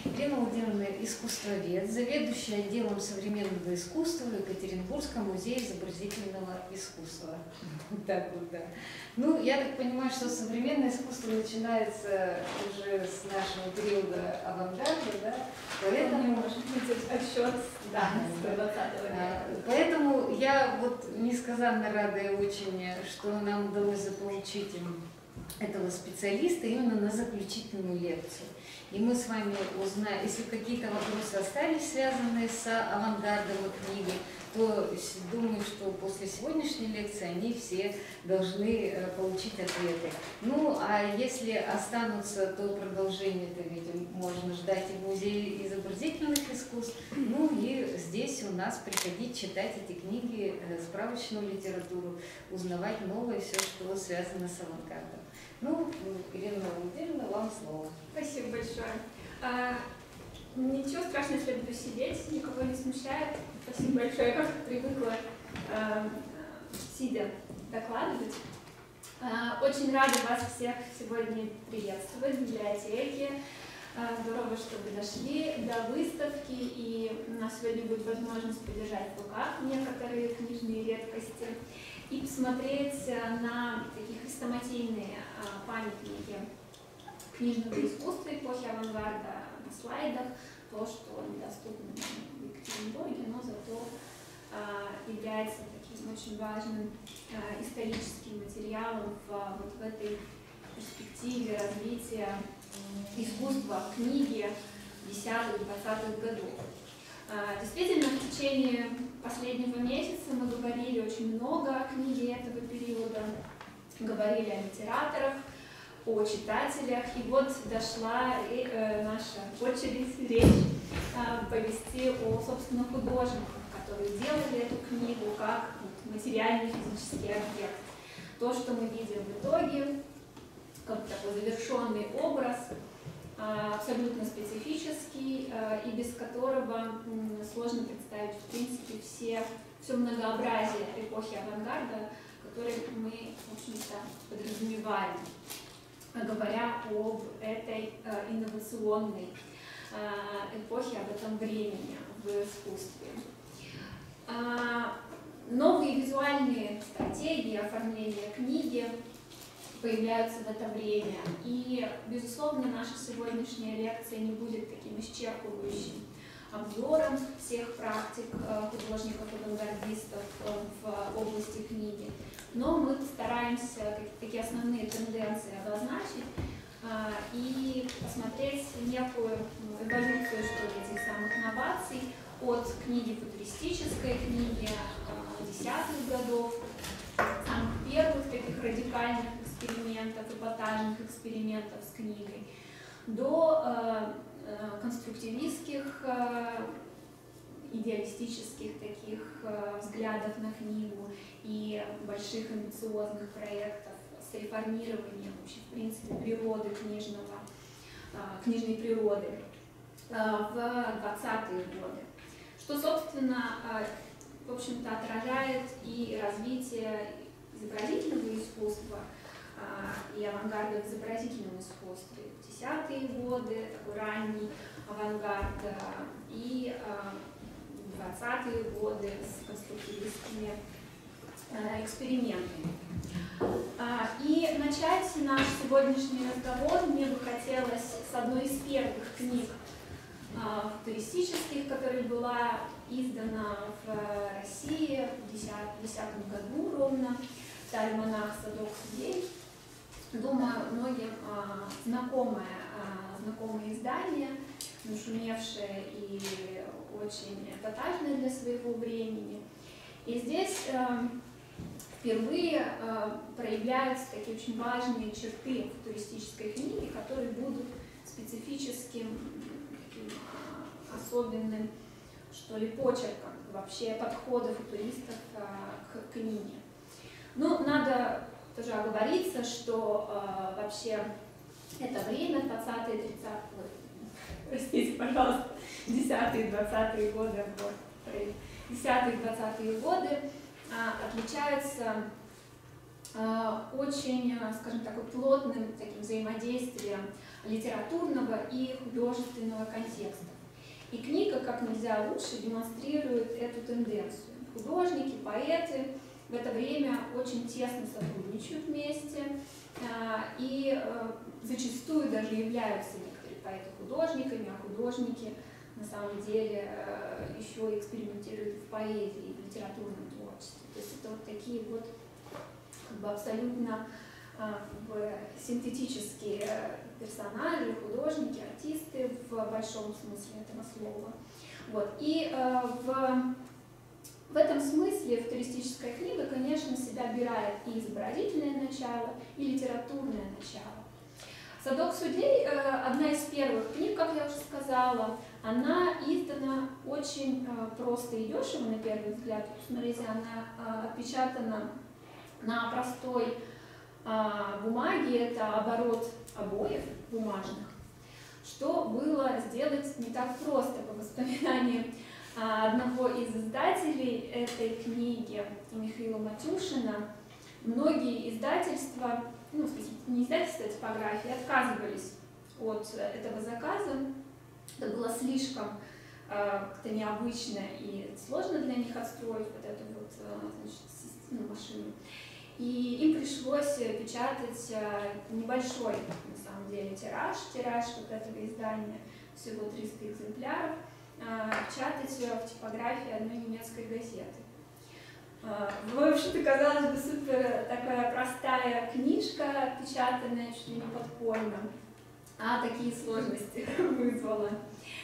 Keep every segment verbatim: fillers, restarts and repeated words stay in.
Ирина Владимировна – искусствовед, заведующая отделом современного искусства в Екатеринбургском музее изобразительного искусства. Вот так вот, да. Ну, я так понимаю, что современное искусство начинается уже с нашего периода авангарда, да? Поэтому, может быть, отсчет, да, с двадцатого века. Поэтому я вот несказанно рада и очень, что нам удалось заполучить этого специалиста именно на заключительную лекцию. И мы с вами узнаем, если какие-то вопросы остались, связанные с авангардом и книгой, то думаю, что после сегодняшней лекции они все должны получить ответы. Ну, а если останутся, то продолжение-то, видимо, можно ждать и в Музее изобразительных искусств. Ну и здесь у нас приходить читать эти книги, справочную литературу, узнавать новое, все, что связано с авангардом. Ну, Ирина Владимировна, вам слово. Спасибо большое. А, ничего страшного, если я буду сидеть, никого не смущает. Спасибо большое, я как-то привыкла, а, сидя, докладывать. А, очень рада вас всех сегодня приветствовать в библиотеке. А, здорово, что вы дошли до выставки, и у нас сегодня будет возможность подержать в руках некоторые книжные редкости и посмотреть на такие хрестоматийные а, памятники книжного искусства эпохи авангарда на слайдах, то, что недоступно в Екатеринбурге, но зато а, является таким очень важным а, историческим материалом в, вот в этой перспективе развития искусства книги десятых-двадцатых годов. Действительно, в течение последнего месяца мы говорили очень много о книге этого периода, говорили о литераторах, о читателях, и вот дошла и, э, наша очередь, речь э, повести о, собственно, художниках, которые делали эту книгу как вот, материальный физический объект. То, что мы видим в итоге, как такой завершенный образ, абсолютно специфический, и без которого сложно представить, в принципе, все, все многообразие эпохи авангарда, которое мы, в общем-то, подразумеваем, говоря об этой инновационной эпохе, об этом времени в искусстве. Новые визуальные стратегии оформления книги появляются в это время. И, безусловно, наша сегодняшняя лекция не будет таким исчерпывающим обзором всех практик художников-авангардистов в области книги. Но мы постараемся такие основные тенденции обозначить и посмотреть некую эволюцию, что ли, этих самых новаций от книги футуристической, книги десятых годов, самых первых таких радикальных экспериментов, эпатажных экспериментов с книгой, до э, э, конструктивистских, э, идеалистических таких э, взглядов на книгу и больших амбициозных проектов с реформированием вообще, в принципе, природы книжного, э, книжной природы э, в двадцатые годы, что, собственно, э, в общем-то, отражает и развитие изобразительного искусства и авангарда в изобразительном искусстве. Десятые годы, такой ранний авангард, и двадцатые годы с конструктивистскими экспериментами. И начать наш сегодняшний разговор мне бы хотелось с одной из первых книг футуристических, которая была издана в России в две тысячи десятом году ровно, «Альманах Садок Судей». Думаю, многим а, знакомое, а, знакомое издание, нашумевшее и очень эпатажное для своего времени. И здесь а, впервые а, проявляются такие очень важные черты футуристической книги, которые будут специфическим, таким, а, особенным, что ли, почерком вообще подхода футуристов а, к книге. Ну, надо тоже оговориться, что э, вообще это время, двадцатые, тридцатые, простите, пожалуйста, десятые, двадцатые годы, вот, десятые, двадцатые годы э, отличаются очень, скажем так, плотным таким взаимодействием литературного и художественного контекста. И книга как нельзя лучше демонстрирует эту тенденцию. Художники, поэты в это время очень тесно сотрудничают вместе и зачастую даже являются некоторые поэты художниками, а художники на самом деле еще экспериментируют в поэзии, в литературном творчестве. То есть это вот такие вот как бы абсолютно как бы синтетические персонажи, художники, артисты в большом смысле этого слова. Вот. И э, в, в этом смысле футуристическая книга, конечно, себя отбирает и изобразительное начало, и литературное начало. «Садок судей» — одна из первых книг, как я уже сказала, она издана очень просто и дешево, на первый взгляд. Смотрите, она отпечатана на простой бумаге, это оборот обоев бумажных, что было сделать не так просто. По воспоминаниям одного из издателей этой книги, Михаила Матюшина, многие издательства, ну, не издательства, а типографии, отказывались от этого заказа. Это было слишком как-то необычно и сложно для них отстроить вот эту вот, значит, ну, машину. И им пришлось печатать небольшой, на самом деле, тираж, тираж вот этого издания, всего триста экземпляров, печатать в типографии одной немецкой газеты. В общем-то, казалось бы, супер такая простая книжка, печатанная чуть ли не подпольно, а такие сложности вызвала.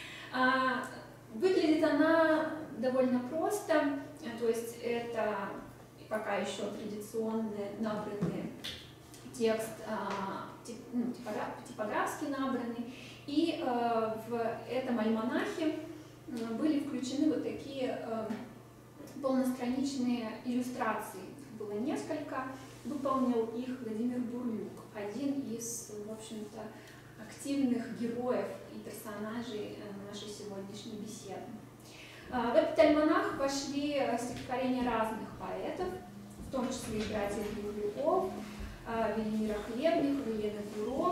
Выглядит она довольно просто, то есть это пока еще традиционный набранный текст, тип, ну, типографски набранный, и в этом альманахе были включены вот такие полностраничные иллюстрации. Было несколько, выполнил их Владимир Бурлюк, один из, в общем-то, активных героев и персонажей нашей сегодняшней беседы. В этот альманах вошли стихотворения разных поэтов, в том числе и братьев Бурлюков, Велимира Хлебникова, Елены Буро.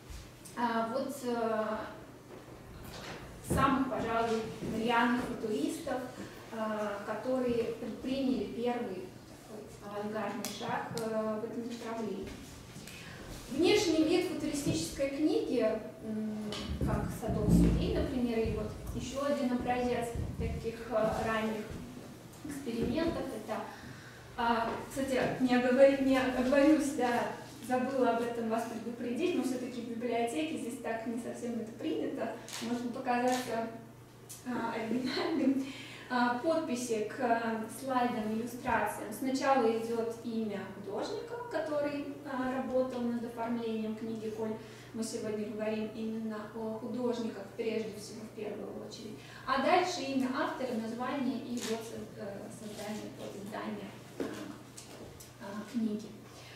Вот самых, пожалуй, рьяных футуристов, которые предприняли первый такой авангардный шаг в этом направлении. Внешний вид футуристической книги, как «Садок судей», например, и вот еще один образец таких ранних экспериментов, это, кстати, не, оговор... не оговорюсь, да, забыла об этом вас предупредить, но все-таки в библиотеке здесь так не совсем это принято, может показаться оригинальным. Подписи к слайдам, иллюстрациям. Сначала идет имя художника, который работал над оформлением книги, коль мы сегодня говорим именно о художниках, прежде всего, в первую очередь. А дальше имя автора, название и год создания, год издания книги.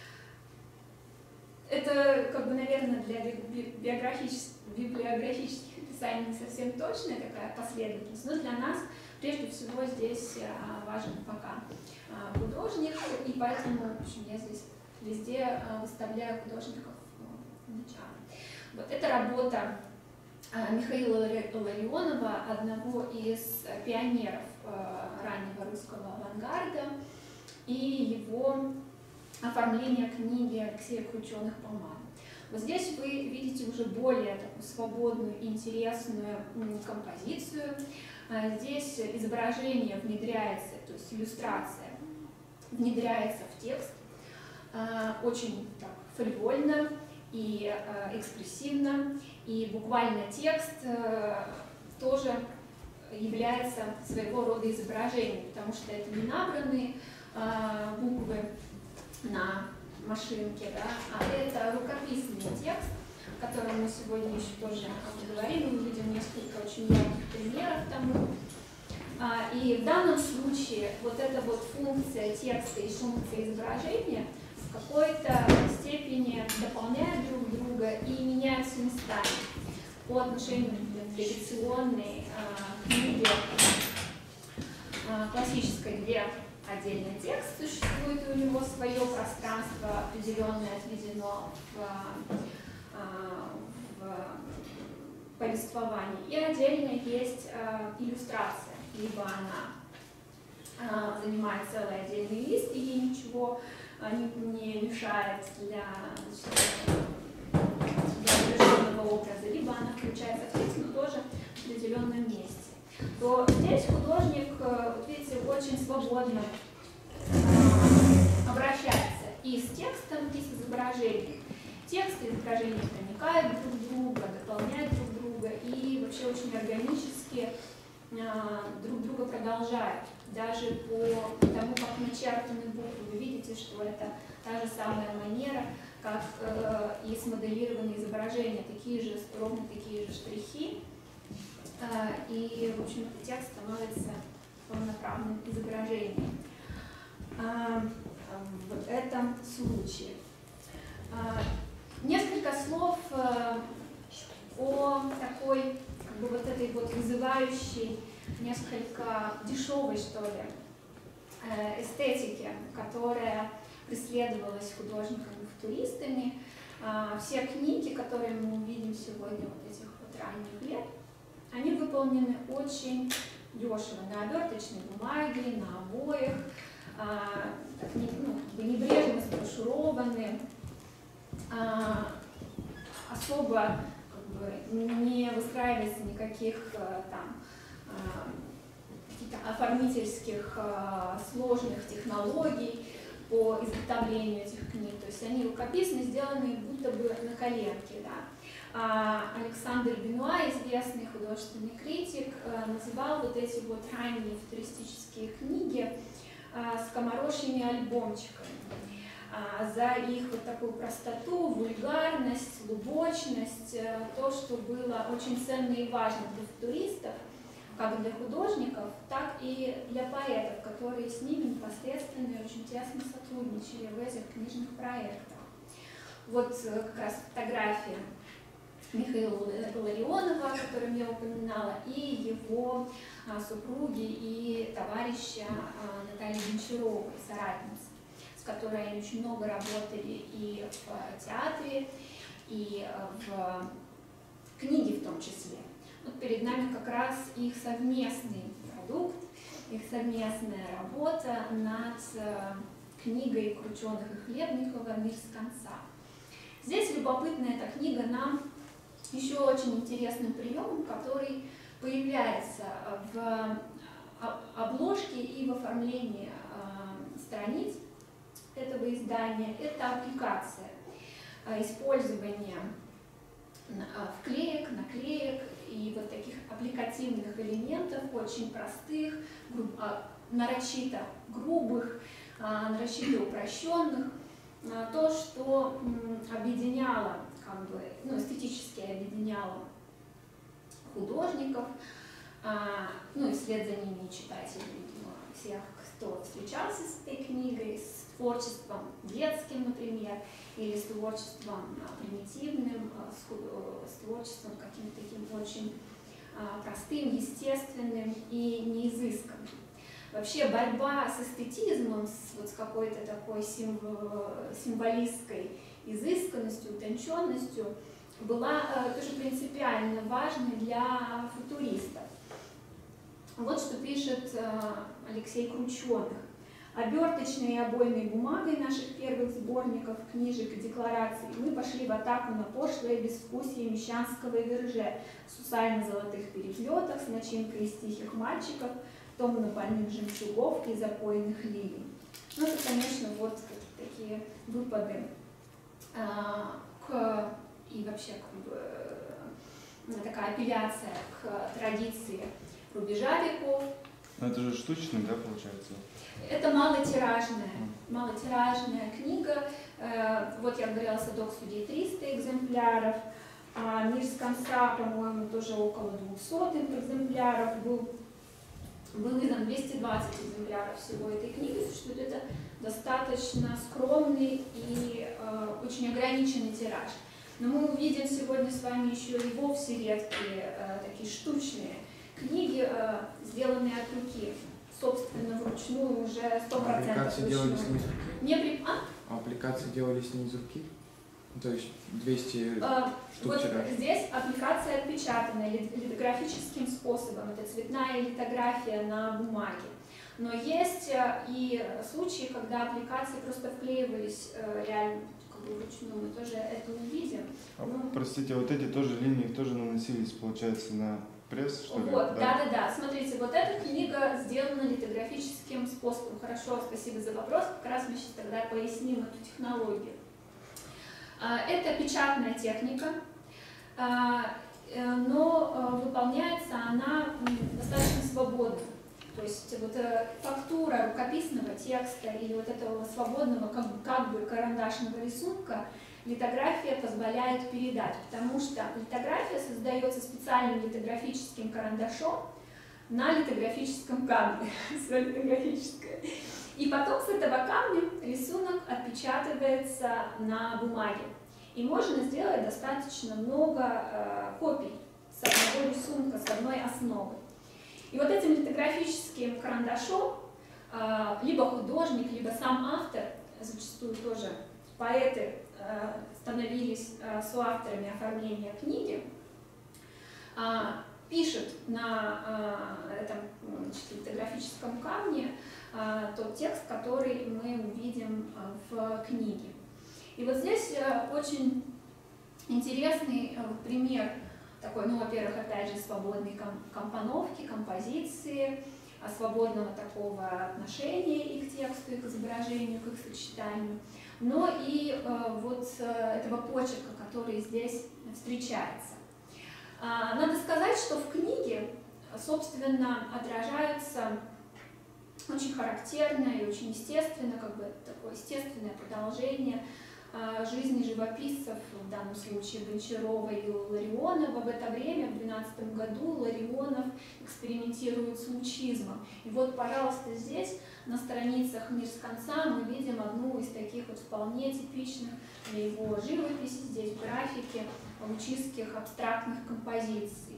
Это, как бы, наверное, для библиографических, библиографических описаний не совсем точная такая последовательность, но для нас прежде всего здесь важен пока художник, и поэтому, в общем, я здесь везде выставляю художников в начале. Вот эта работа Михаила Ларионова, одного из пионеров раннего русского авангарда, и его оформление книги Алексея Крученых-Помада. Вот здесь вы видите уже более такую свободную, интересную композицию. Здесь изображение внедряется, то есть иллюстрация внедряется в текст очень так фривольно и экспрессивно, и буквально текст тоже является своего рода изображением, потому что это не набранные буквы на машинке, да, а это рукописный текст, о котором мы сегодня еще тоже поговорим, мы увидим несколько очень ярких примеров тому. И в данном случае вот эта вот функция текста и функция изображения в какой-то степени дополняют друг друга и меняются местами по отношению к традиционной книге классической, где отдельный текст, существует у него свое пространство определенное, отведено в, в повествовании, и отдельно есть иллюстрация, либо она занимает целый отдельный лист, и ей ничего не мешает для, для определенного образа, либо она включается в текст, но тоже в определенном месте. То здесь художник, вот видите, очень свободно обращается и с текстом, и с изображением. Текст и изображение проникают друг в друга, дополняют друг друга и вообще очень органически друг друга продолжают. Даже по тому, как начертаны буквы, вы видите, что это та же самая манера, как э, и смоделированные изображения, такие же, ровно такие же штрихи. Э, и, в общем, текст становится полноправным изображением. Э, в этом случае. Э, несколько слов э, о такой, как бы вот этой вот вызывающей, несколько дешевой, что ли, эстетики, которая преследовалась художниками-футуристами. Все книги, которые мы увидим сегодня, вот этих вот ранних лет, они выполнены очень дешево, на оберточной бумаге, на обоях, так, ну, небрежно сброшурованы, особо как бы, не выстраивается никаких там каких-то оформительских сложных технологий по изготовлению этих книг. То есть они рукописно сделаны будто бы на коленке. Да. Александр Бенуа, известный художественный критик, называл вот эти вот ранние футуристические книги скоморожьими альбомчиками. За их вот такую простоту, вульгарность, глубочность, то, что было очень ценно и важно для футуристов, как для художников, так и для поэтов, которые с ними непосредственно и очень тесно сотрудничали в этих книжных проектах. Вот как раз фотография Михаила Ларионова, о котором я упоминала, и его супруги и товарища Натальи Гончаровой, соратницы, с которой они очень много работали и в театре, и в книге в том числе. Вот перед нами как раз их совместный продукт, их совместная работа над книгой Крученых и Хлебникова «Мир с конца». Здесь любопытна эта книга нам еще очень интересным приемом, который появляется в обложке и в оформлении страниц этого издания. Это аппликация, использование вклеек, наклеек и вот таких аппликативных элементов, очень простых, груб, нарочито грубых, нарочито упрощенных, то, что объединяло, как бы, ну, эстетически объединяло художников, ну и вслед за ними читателей, всех, кто встречался с этой книгой, с творчеством детским, например, или с творчеством примитивным, с, с творчеством каким-то таким очень простым, естественным и неизысканным. Вообще борьба с эстетизмом, с, вот, с какой-то такой символ, символистской изысканностью, утонченностью была э, тоже принципиально важной для футуристов. Вот что пишет э, Алексей Крученых. Оберточной и обойной бумагой наших первых сборников, книжек и деклараций мы пошли в атаку на пошлое безвкусие мещанского верже с сусально-золотых переплетах, с начинкой из тихих мальчиков, томно-больных жемчугов и запойных лилий. Ну, это, конечно, вот такие выпады а, к, и вообще как бы, такая апелляция к традиции рубежа веков. Но это же штучный, да, получается? Это малотиражная, малотиражная книга. Вот я говорила, «Садок судей» триста экземпляров, а «Мир с конца», по-моему, тоже около двухсот экземпляров. Был, был издан двести двадцать экземпляров всего этой книги, что это достаточно скромный и э, очень ограниченный тираж. Но мы увидим сегодня с вами еще и вовсе редкие, э, такие штучные книги, э, сделанные от руки собственно, вручную уже сто процентов. Аппликации делались не из руки? Не при... а? А аппликации делались не из руки? То есть двести А, штук вот тираж. здесь аппликация отпечатана литографическим способом. Это цветная литография на бумаге. Но есть и случаи, когда аппликации просто вклеивались реально как бы вручную. Мы тоже это увидим. А, Ну, простите, вот эти тоже линии тоже наносились, получается, на пресс, что ли? Вот, да-да-да. Смотрите, вот эта книга сделана литографическим способом. Хорошо, спасибо за вопрос. Как раз мы сейчас тогда поясним эту технологию. Это печатная техника, но выполняется она достаточно свободно. То есть вот фактура рукописного текста или вот этого свободного как бы, как бы карандашного рисунка литография позволяет передать, потому что литография создается специальным литографическим карандашом на литографическом камне, литографическое. И потом с этого камня рисунок отпечатывается на бумаге. И можно сделать достаточно много э, копий с одного рисунка, с одной основы. И вот этим литографическим карандашом э, либо художник, либо сам автор, зачастую тоже поэты э, становились э, соавторами оформления книги, э, пишет на э, этом значит, литографическом камне э, тот текст, который мы увидим э, в книге. И вот здесь э, очень интересный э, пример такой, ну, во-первых, опять же, свободной ком компоновки, композиции, э, свободного такого отношения и к тексту, и к изображению, к их сочетанию, но и э, вот э, этого почерка, который здесь встречается. А, надо сказать, что в книге, собственно, отражаются очень характерное и очень естественное, как бы такое естественное продолжение а, жизни живописцев, в данном случае Гончарова и Ларионова. В это время, в двенадцатом году, Ларионов экспериментирует с лучизмом. И вот, пожалуйста, здесь на страницах «Мир с конца» мы видим одну из таких вот вполне типичных для его живописи, здесь графики лучистских абстрактных композиций.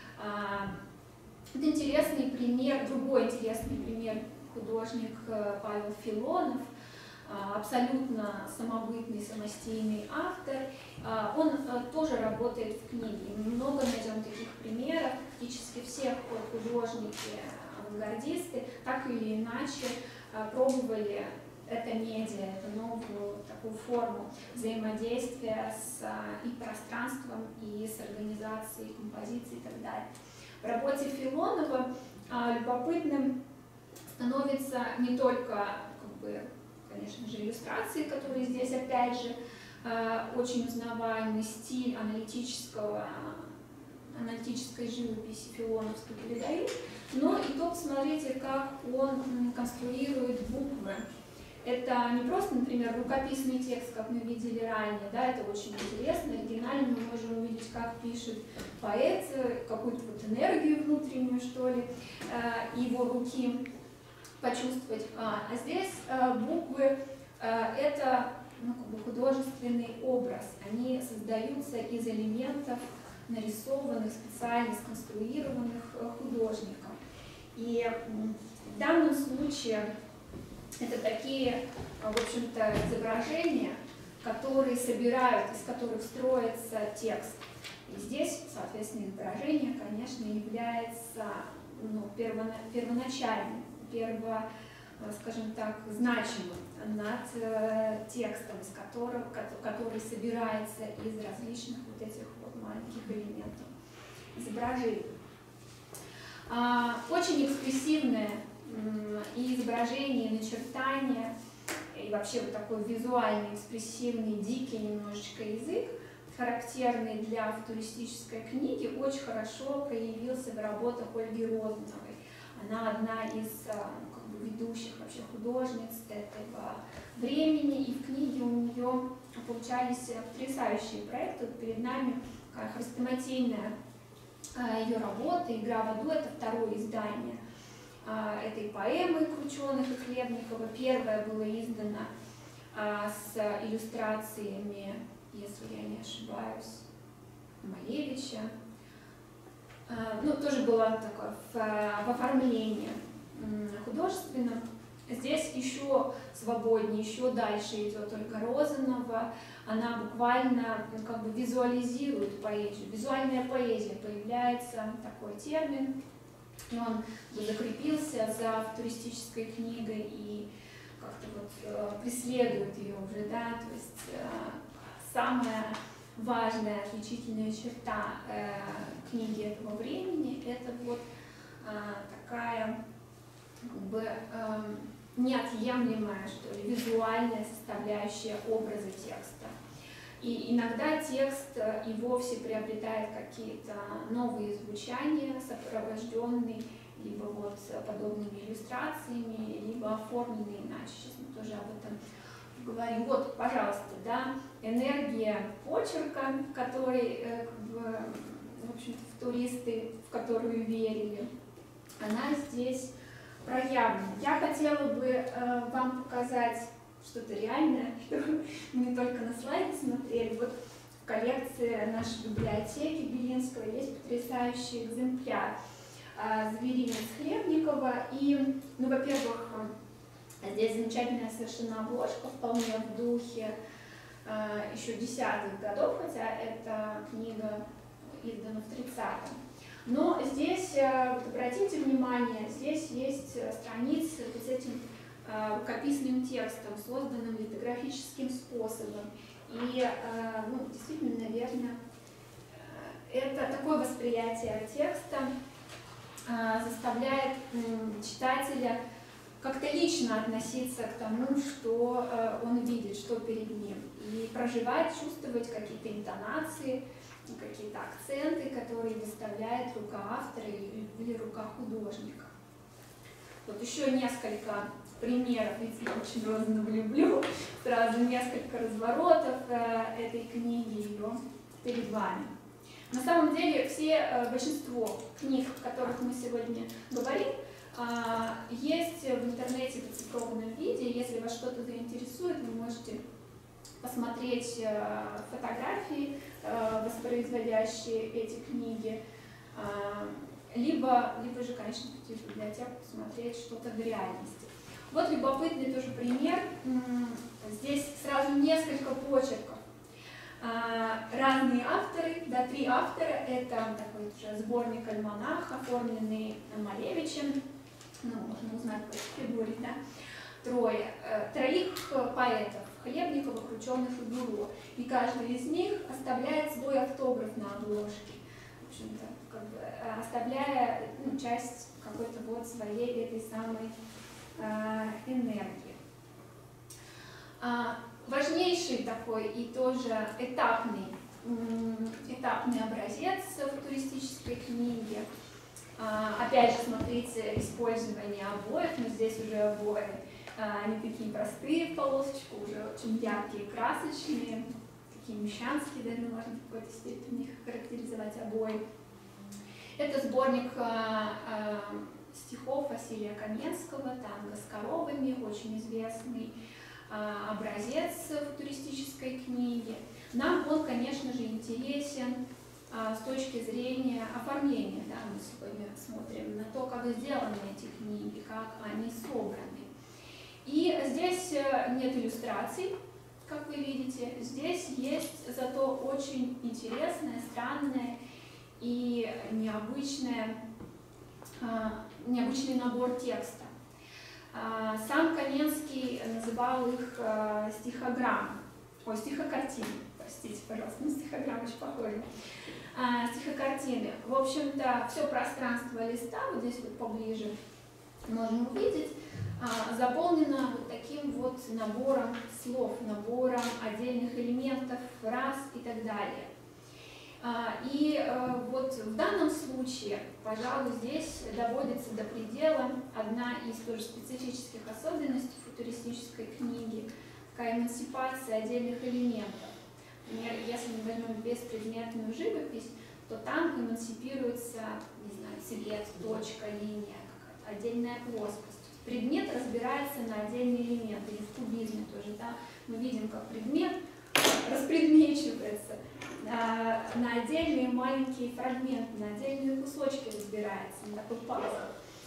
Это интересный пример, другой интересный пример художник Павел Филонов, абсолютно самобытный, самостийный автор. Он тоже работает в книге. Мы много найдем таких примеров. Практически все художники, авангардисты так или иначе пробовали это медиа, эту новую такую форму взаимодействия с и пространством, и с организацией композиции и так далее. В работе Филонова а, любопытным становится не только, как бы, конечно же, иллюстрации, которые здесь, опять же, а, очень узнаваемый стиль аналитического, аналитической живописи филоновской передают, но и то, посмотрите, как он конструирует буквы. Это не просто, например, рукописный текст, как мы видели ранее, да, это очень интересно, оригинально мы можем увидеть, как пишет поэт, какую-то вот энергию внутреннюю, что ли, его руки почувствовать. А здесь буквы — это, ну, как бы художественный образ, они создаются из элементов, нарисованных, специально сконструированных художником. И в данном случае это такие, в общем-то, изображения, которые собирают, из которых строится текст. И здесь, соответственно, изображение, конечно, является, ну, первона, первоначальным, перво, скажем так, значимым над э, текстом, из которого, который собирается из различных вот этих вот маленьких элементов изображений. А, очень экспрессивное и изображение, и начертания, и вообще вот такой визуальный, экспрессивный, дикий немножечко язык, характерный для футуристической книги, очень хорошо проявился в работах Ольги Розановой. Она одна из, ну, как бы, ведущих вообще художниц этого времени, и в книге у нее получались потрясающие проекты. Вот перед нами хрестоматийная ее работа «Игра в аду», это второе издание этой поэмы Крученых и Хлебникова. Первое было издано а, с иллюстрациями, если я не ошибаюсь, Малевича. А, ну, тоже было такое в, в оформлении художественном. Здесь еще свободнее, еще дальше идет Ольга Розанова. Она буквально ну, как бы визуализирует поэзию. Визуальная поэзия, появляется такой термин. И он закрепился за футуристической книгой и как-то вот э, преследует ее уже, да, то есть э, самая важная отличительная черта э, книги этого времени — это вот э, такая как бы э, неотъемлемая, что ли, визуальная составляющая образа текста. И иногда текст и вовсе приобретает какие-то новые звучания, сопровожденные либо вот подобными иллюстрациями, либо оформленные иначе. Сейчас мы тоже об этом говорим. Вот, пожалуйста, да, энергия почерка, который, как бы, в общем-то, футуристы, в которую верили, она здесь проявлена. Я хотела бы э, вам показать что-то реальное, что мы не только на слайде смотрели. Вот в коллекции нашей библиотеки Белинского есть потрясающий экземпляр «Зверинец» Хлебникова. И, ну, во-первых, здесь замечательная совершенно обложка, вполне в духе э, еще десятых годов, хотя эта книга издана в тридцатом. Но здесь, э, вот обратите внимание, здесь есть страницы вот с этим э, рукописным текстом, созданным литографическим способом. И, э, ну, действительно, наверное, э, это такое восприятие текста э, заставляет э, читателя как-то лично относиться к тому, что э, он видит, что перед ним, и проживать, чувствовать какие-то интонации, какие-то акценты, которые выставляет рука автора или, или рука художника. Вот еще несколько примеров, ведь я очень Розанову люблю, сразу несколько разворотов э, этой книги, ее перед вами. На самом деле все, э, большинство книг, о которых мы сегодня говорим, есть в интернете в оцифрованном виде. Если вас что-то заинтересует, вы можете посмотреть фотографии, воспроизводящие эти книги, либо, либо же, конечно, пойти в библиотеку, посмотреть что-то в реальности. Вот любопытный тоже пример. Здесь сразу несколько почерков. Разные авторы, да, три автора. Это такой уже сборник «Альманах», оформленный Малевичем. Ну, можно узнать по фигуре, да, трое, э, троих поэтов — Хлебникова, Крученых и Буро. И каждый из них оставляет свой автограф на обложке, в общем-то, как бы, оставляя, ну, часть какой-то вот своей этой самой э, энергии. А, важнейший такой и тоже этапный, этапный образец футуристической книги. Опять же, смотрите, использование обоев, но здесь уже обои, они такие простые в полосочку, уже очень яркие, красочные, такие мещанские, даже можно в какой-то степени их характеризовать обои. Это сборник стихов Василия Каменского, «Танго с коровами», очень известный образец футуристической книги. Нам он, конечно же, интересен с точки зрения оформления. Да, мы сегодня смотрим на то, как сделаны эти книги, как они собраны. И здесь нет иллюстраций, как вы видите. Здесь есть зато очень интересное, странное и необычное, необычный набор текста. Сам Каменский называл их стихограммы, ой, стихокартины, простите, пожалуйста, ну, стихограммы очень похожи. А, стихокартины. В общем-то, все пространство листа, вот здесь вот поближе можно увидеть, а, заполнено вот таким вот набором слов, набором отдельных элементов, фраз и так далее. А, и а, вот в данном случае, пожалуй, здесь доводится до предела одна из тоже специфических особенностей футуристической книги, такая эмансипация отдельных элементов. Например, если мы возьмем беспредметную живопись, то там эмансипируется, не знаю, цвет, точка, линия, какая-то отдельная плоскость. Предмет разбирается на отдельные элементы, или в кубизме тоже, да, мы видим, как предмет распредмечивается а, на отдельные маленькие фрагменты, на отдельные кусочки разбирается, на такой пазл.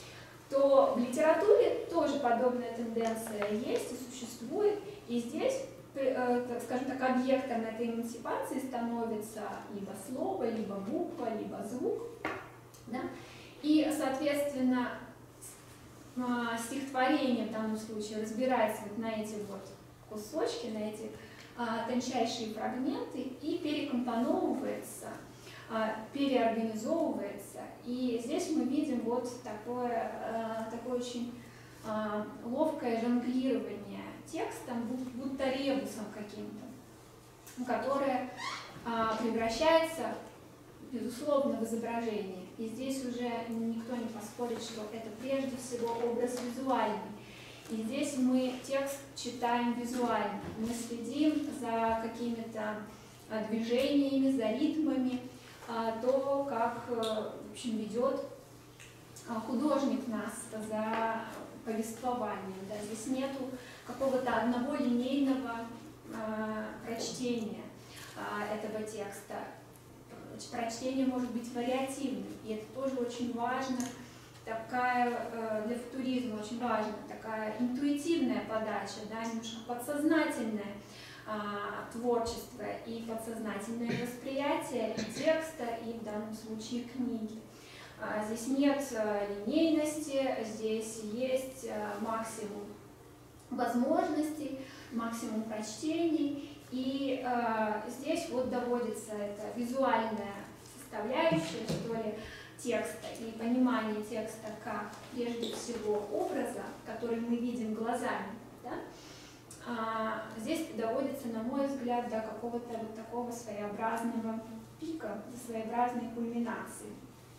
то в литературе тоже подобная тенденция есть и существует. И здесь, так скажем так, объектом этой эмансипации становится либо слово, либо буква, либо звук. Да? И, соответственно, стихотворение в данном случае разбирается вот на эти вот кусочки, на эти а, тончайшие фрагменты и перекомпоновывается, а, переорганизовывается. И здесь мы видим вот такое, а, такое очень а, ловкое жонглирование текстом, будто ребусом каким-то, которое а, превращается, безусловно, в изображение. И здесь уже никто не поспорит, что это прежде всего образ визуальный. И здесь мы текст читаем визуально. Мы следим за какими-то движениями, за ритмами, то, как, в общем, ведет художник нас за повествованием. Да. Здесь нету какого-то одного линейного прочтения этого текста. Прочтение может быть вариативным, и это тоже очень важно. Такая для футуризма очень важна такая интуитивная подача, да, немножко подсознательное а, творчество и подсознательное восприятие и текста, и в данном случае книги. А, здесь нет а, линейности, здесь есть а, максимум возможностей, максимум прочтений, и а, здесь вот доводится эта визуальная составляющая, что ли, текста и понимание текста как, прежде всего, образа, который мы видим глазами, да? а, здесь доводится, на мой взгляд, до какого-то вот такого своеобразного пика, до своеобразной кульминации.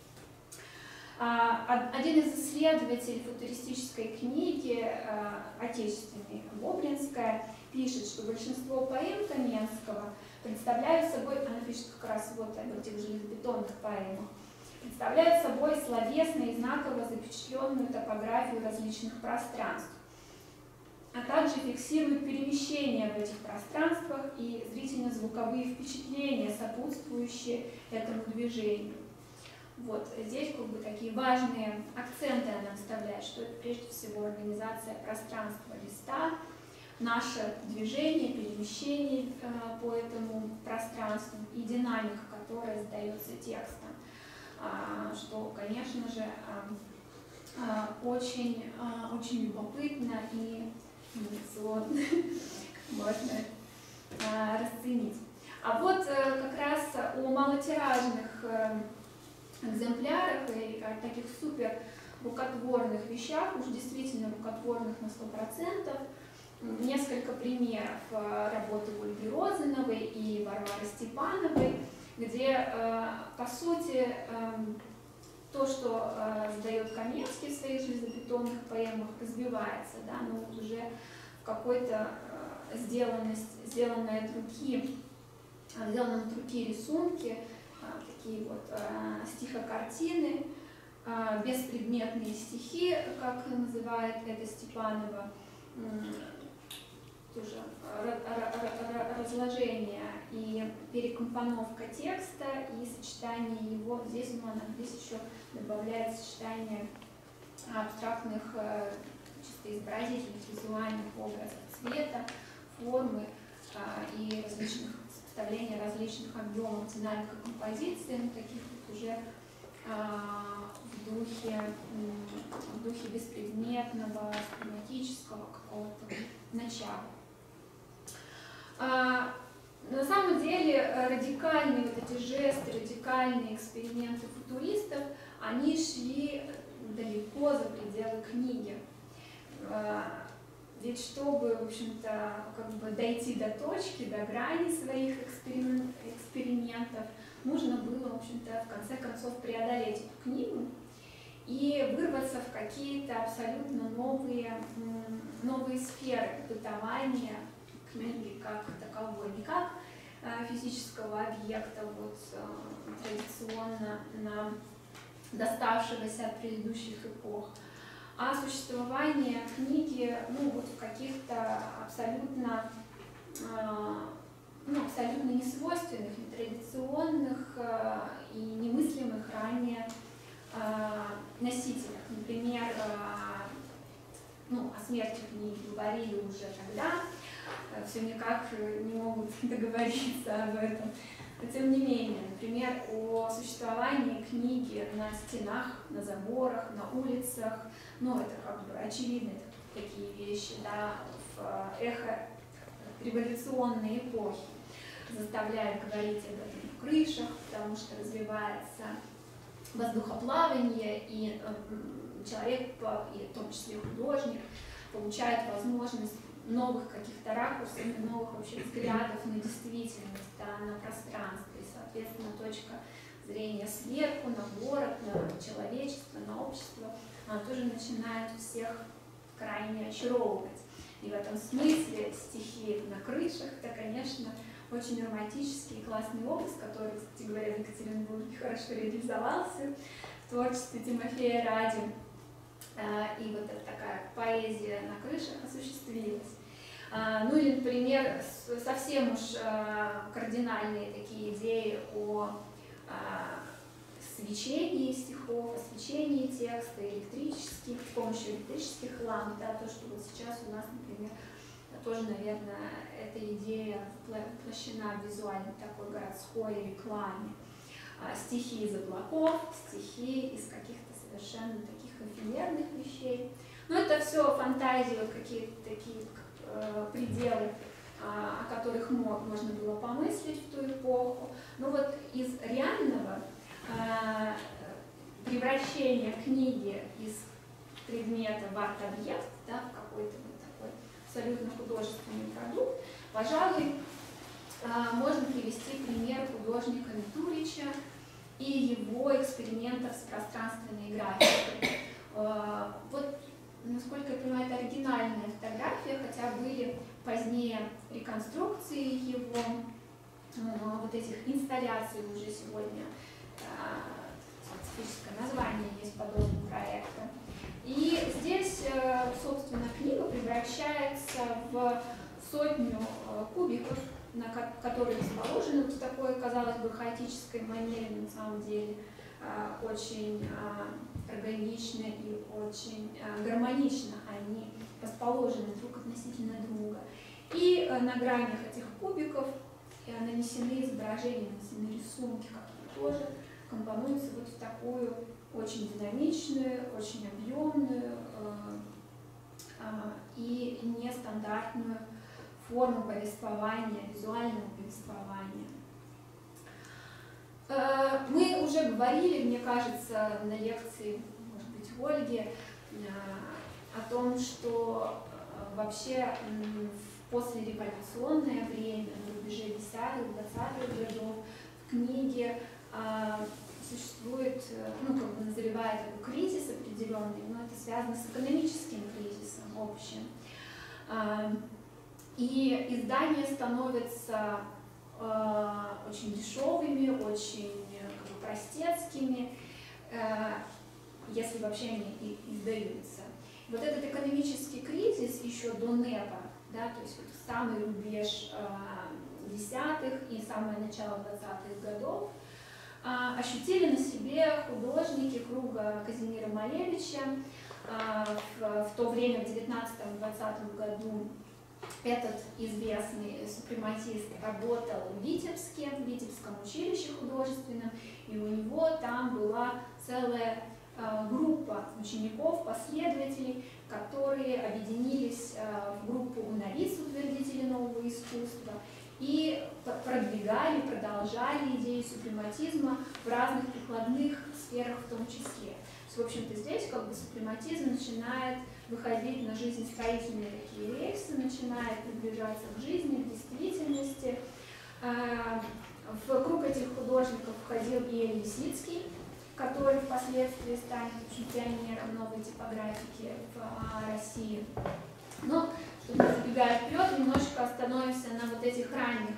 А, один из исследователей футуристической книги, а, отечественной, Боблинская, пишет, что большинство поэм Каменского представляют собой, она пишет как раз вот об этих железобетонных поэмах, представляют собой словесно и знаково запечатленную топографию различных пространств, а также фиксируют перемещения в этих пространствах и зрительно-звуковые впечатления, сопутствующие этому движению. Вот здесь как бы такие важные акценты она вставляет, что это прежде всего организация пространства листа, наше движение, перемещение э, по этому пространству и динамика, которая задается текстом. Что, конечно же, очень, очень любопытно и инновационно можно расценить. А вот как раз о малотиражных экземплярах и о таких супер рукотворных вещах, уж действительно рукотворных на сто процентов, несколько примеров работы Ольги Розановой и Варвары Степановой, где, по сути, то, что сдает Каменский в своих железобетонных поэмах, разбивается, да, но вот уже в какой-то сделанность, сделанной от руки, сделанном от руки рисунки, такие вот стихокартины, беспредметные стихи, как называет это Степанова, тоже разложение и перекомпоновка текста и сочетание его, здесь, ну, она здесь еще добавляет сочетание абстрактных, чисто изобразительных, визуальных образов цвета, формы и различных составления различных объемов, динамика композиции, ну, таких вот уже в духе, в духе беспредметного, схематического какого-то начала. А, на самом деле радикальные вот эти жесты, радикальные эксперименты футуристов, они шли далеко за пределы книги. А, ведь чтобы, в общем-то, как бы дойти до точки, до грани своих эксперимент, экспериментов, нужно было, в общем-то, в конце концов преодолеть эту книгу и вырваться в какие-то абсолютно новые, новые сферы бытования книги как таковой, не как физического объекта, вот, традиционно нам доставшегося от предыдущих эпох, а существование книги, ну, вот в каких-то абсолютно, ну, абсолютно несвойственных, нетрадиционных и немыслимых ранее носителях. Например, смерти книги говорили уже тогда, все никак не могут договориться об этом. Но тем не менее, например, о существовании книги на стенах, на заборах, на улицах, ну это как бы очевидно, это такие вещи, да, в эхо революционной эпохи заставляют говорить об этом в крышах, потому что развивается воздухоплавание, и человек, и в том числе художник, получает возможность новых каких-то ракурсов, новых вообще взглядов на действительность, да, на пространство, и, соответственно, точка зрения сверху на город, на человечество, на общество, она тоже начинает всех крайне очаровывать. И в этом смысле стихи на крышах — это, конечно, очень романтический и классный образ, который, кстати говоря, в Екатеринбурге хорошо реализовался в творчестве Тимофея Ради. И вот эта такая поэзия на крышах осуществилась. Ну или, например, совсем уж кардинальные такие идеи о свечении стихов, о свечении текста электрических, с помощью электрических ламп, да, то, что вот сейчас у нас, например, тоже, наверное, эта идея воплощена в визуальной такой городской рекламе. Стихи из облаков, стихи из каких-то совершенно таких эфемерных вещей. Но это все фантазии, вот какие-то такие э, пределы, о которых можно было помыслить в ту эпоху. Но вот из реального э, превращения книги из предмета в арт-объект, да, в какой-то вот такой абсолютно художественный продукт, пожалуй, э, можно привести пример художника Митурича и его экспериментов с пространственной графикой. Э, вот, насколько я понимаю, это оригинальная фотография, хотя были позднее реконструкции его, ну, вот этих инсталляций уже сегодня, специфическое название есть подобного проекта. И здесь, собственно, книга превращается в сотню кубиков, на которые расположены в такой, казалось бы, хаотической манере, на самом деле очень органично и очень гармонично они расположены друг относительно друга. И на гранях этих кубиков нанесены изображения, нанесены рисунки, которые тоже компонуются вот в такую очень динамичную, очень объемную и нестандартную форму повествования, визуального повествования. Мы уже говорили, мне кажется, на лекции, может быть, Ольги, о том, что вообще в послереволюционное время, на рубеже десятых-двадцатых годов, в книге существует, ну, как бы назревает такой кризис определенный, но это связано с экономическим кризисом общим. И издания становятся очень дешевыми, очень как бы простецкими, если вообще они и издаются. Вот этот экономический кризис еще до НЭПа, да, то есть вот самый рубеж десятых и самое начало двадцатых годов, ощутили на себе художники круга Казимира Малевича. В, в то время, в девятнадцатом-двадцатом году, этот известный супрематист работал в Витебске, в Витебском училище художественном, и у него там была целая э, группа учеников, последователей, которые объединились э, в группу уновиц, утвердителей нового искусства, и продвигали, продолжали идеи супрематизма в разных прикладных сферах в том числе. В общем-то, здесь как бы супрематизм начинает выходить на жизнестроительные такие рельсы, начинает приближаться к жизни, к действительности. В круг этих художников входил и Эль Лисицкий, который впоследствии станет очень пионером новой типографики в России. Но, чтобы не забегая вперед, немножко остановимся на вот этих ранних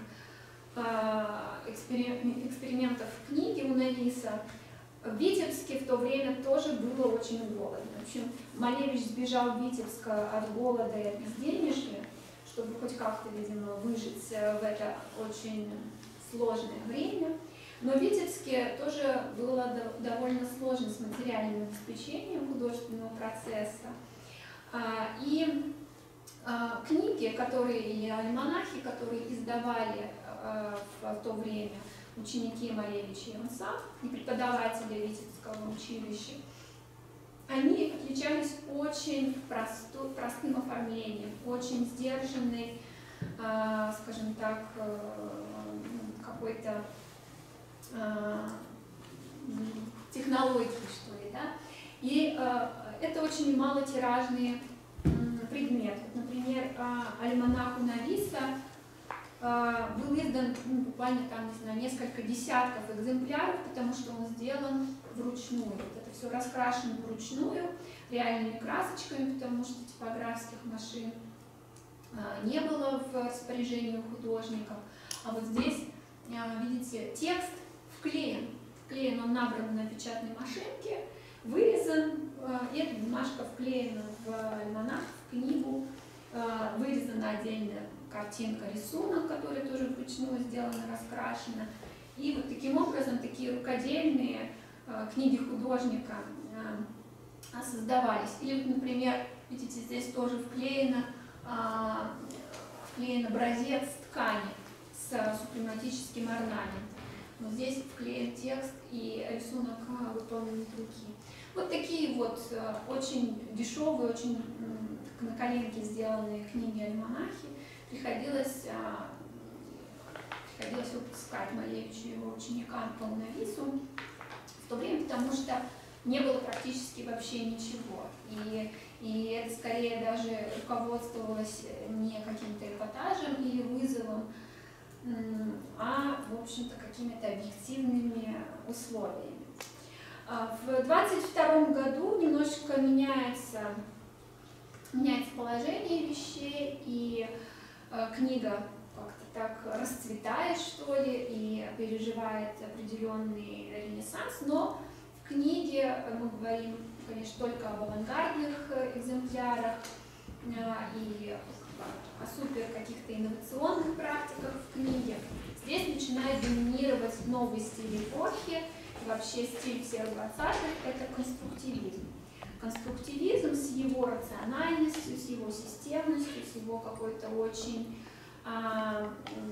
экспериментах в книге у Нависа. В Витебске в то время тоже было очень голодно. В общем, Малевич сбежал в Витебск от голода и от безденежья, чтобы хоть как-то, видимо, выжить в это очень сложное время. Но в Витебске тоже было довольно сложно с материальным обеспечением художественного процесса. И а, книги, которые, или альманахи, которые издавали а, в, в то время ученики Малевича и Иванца и преподаватели Витебского училища, они отличались очень просту, простым оформлением, очень сдержанной, э, скажем так, э, какой-то э, технологией, что ли, да. И э, это очень малотиражные э, предметы. Например, э, альманах Унависа э, был издан ну, буквально там, не знаю, несколько десятков экземпляров, потому что он сделан вручную. Вот это все раскрашено вручную, реальными красочками, потому что типографских машин а, не было в распоряжении у художников. А вот здесь, а, видите, текст вклеен. Вклеен он набран на печатной машинке, вырезан, а, и эта бумажка вклеена в альманах, в книгу, а, вырезана отдельная картинка, рисунок, который тоже вручную сделан и раскрашена. И вот таким образом такие рукодельные книги художника создавались. Или, например, видите, здесь тоже вклеено, вклеен образец ткани с супрематическим орнаментом. Но здесь вклеен текст и рисунок выполнен от руки. Вот такие вот очень дешевые, очень на коленке сделанные книги-альманахи приходилось, приходилось выпускать Малевичу и его ученикам по Унавису в то время, потому что не было практически вообще ничего. И, и это скорее даже руководствовалось не каким-то эпатажем или вызовом, а, в общем-то, какими-то объективными условиями. В двадцать втором году немножечко меняется, меняется положение вещей, и книга как-то так расцветает, что ли, и переживает определенный ренессанс, но в книге мы говорим, конечно, только об авангардных экземплярах и о супер каких-то инновационных практиках в книге. Здесь начинает доминировать новый стиль эпохи, вообще стиль всех двадцатых – это конструктивизм. Конструктивизм с его рациональностью, с его системностью, с его какой-то очень а,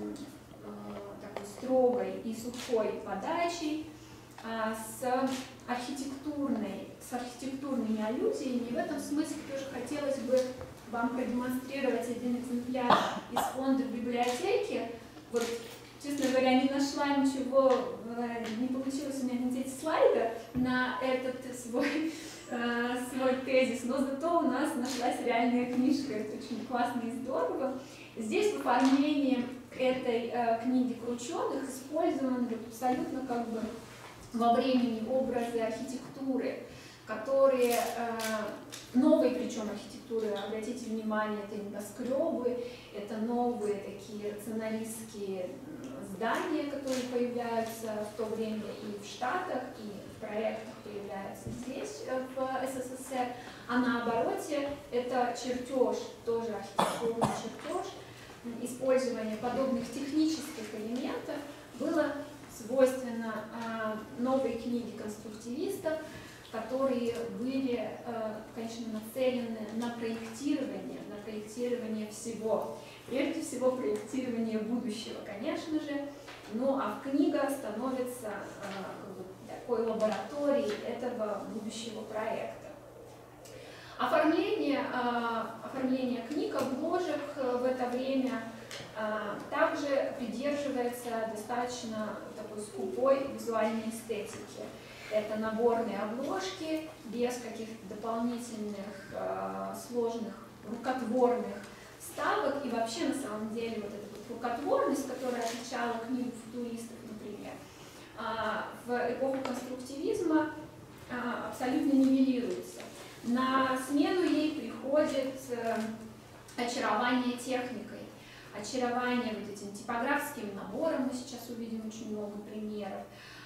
а, такой строгой и сухой подачей, а, с архитектурной, с архитектурными аллюзиями. И в этом смысле тоже хотелось бы вам продемонстрировать один экземпляр из фонда в библиотеке. Вот, честно говоря, не нашла ничего, не получилось у меня надеть слайда на этот свой, свой тезис, но зато у нас нашлась реальная книжка, это очень классно и здорово. Здесь в оформлении этой книги Крученых использованы абсолютно как бы во времени образы архитектуры, которые, новые причем архитектуры, обратите внимание, это небоскребы, это новые такие рационалистские здания, которые появляются в то время и в Штатах, и в проектах появляются здесь, в СССР, а на обороте это чертеж, тоже архитектурный чертеж. Использование подобных технических элементов было свойственно новой книге конструктивистов, которые были, конечно, нацелены на проектирование, на проектирование всего. Прежде всего, проектирование будущего, конечно же, ну а книга становится такой лабораторией этого будущего проекта. Оформление, оформление книг, обложек в это время также придерживается достаточно такой скупой визуальной эстетики. Это наборные обложки без каких-то дополнительных сложных рукотворных вставок. И вообще, на самом деле, вот эта вот рукотворность, которая отличала книгу футуристов, например, в эпоху конструктивизма абсолютно нивелируется. На смену ей приходит очарование техникой, очарование вот этим типографским набором, мы сейчас увидим очень много примеров,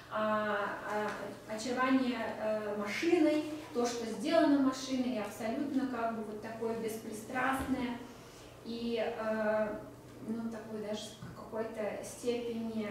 очарование машиной, то, что сделано машиной, абсолютно как бы вот такое беспристрастное и ну, такое даже в какой-то степени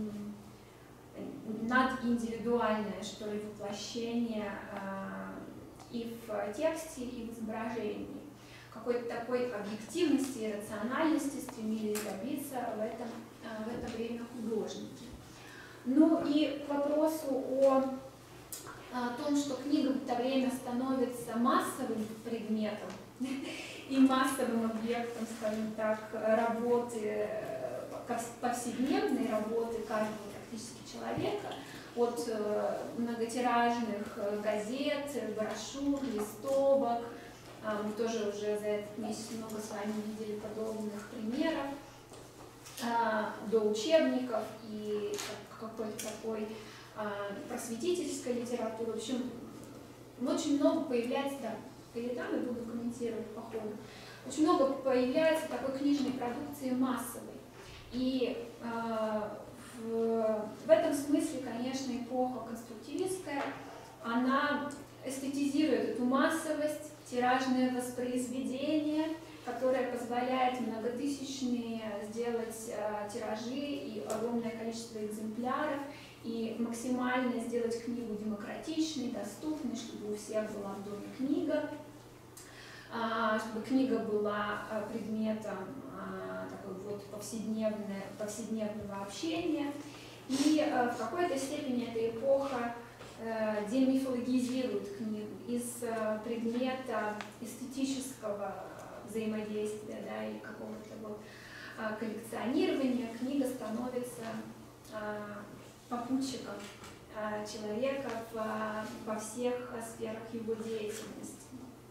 надиндивидуальное, что ли, воплощение и в тексте, и в изображении. какой-то такой объективности и рациональности стремились добиться в, этом, в это время художники. Ну и к вопросу о, о том, что книга в это время становится массовым предметом и массовым объектом, скажем так, работы, повседневной работы каждого практически человека, от многотиражных газет, брошюр, листовок. Мы тоже уже за этот месяц много с вами видели подобных примеров, до учебников и какой-то такой просветительской литературы. В общем, очень много появляется, да, передам и буду комментировать по ходу, очень много появляется такой книжной продукции массовой. И э, в, в этом смысле, конечно, эпоха конструктивистская, она эстетизирует эту массовость, тиражное воспроизведение, которое позволяет многотысячные сделать э, тиражи и огромное количество экземпляров, и максимально сделать книгу демократичной, доступной, чтобы у всех была в доме книга, э, чтобы книга была предметом э, такой вот повседневного, повседневного общения. И э, в какой-то степени эта эпоха э, демифологизирует книгу из э, предмета эстетического взаимодействия, да, и какого-то вот э, коллекционирования. Книга становится э, попутчиком э, человека в, во всех сферах его деятельности.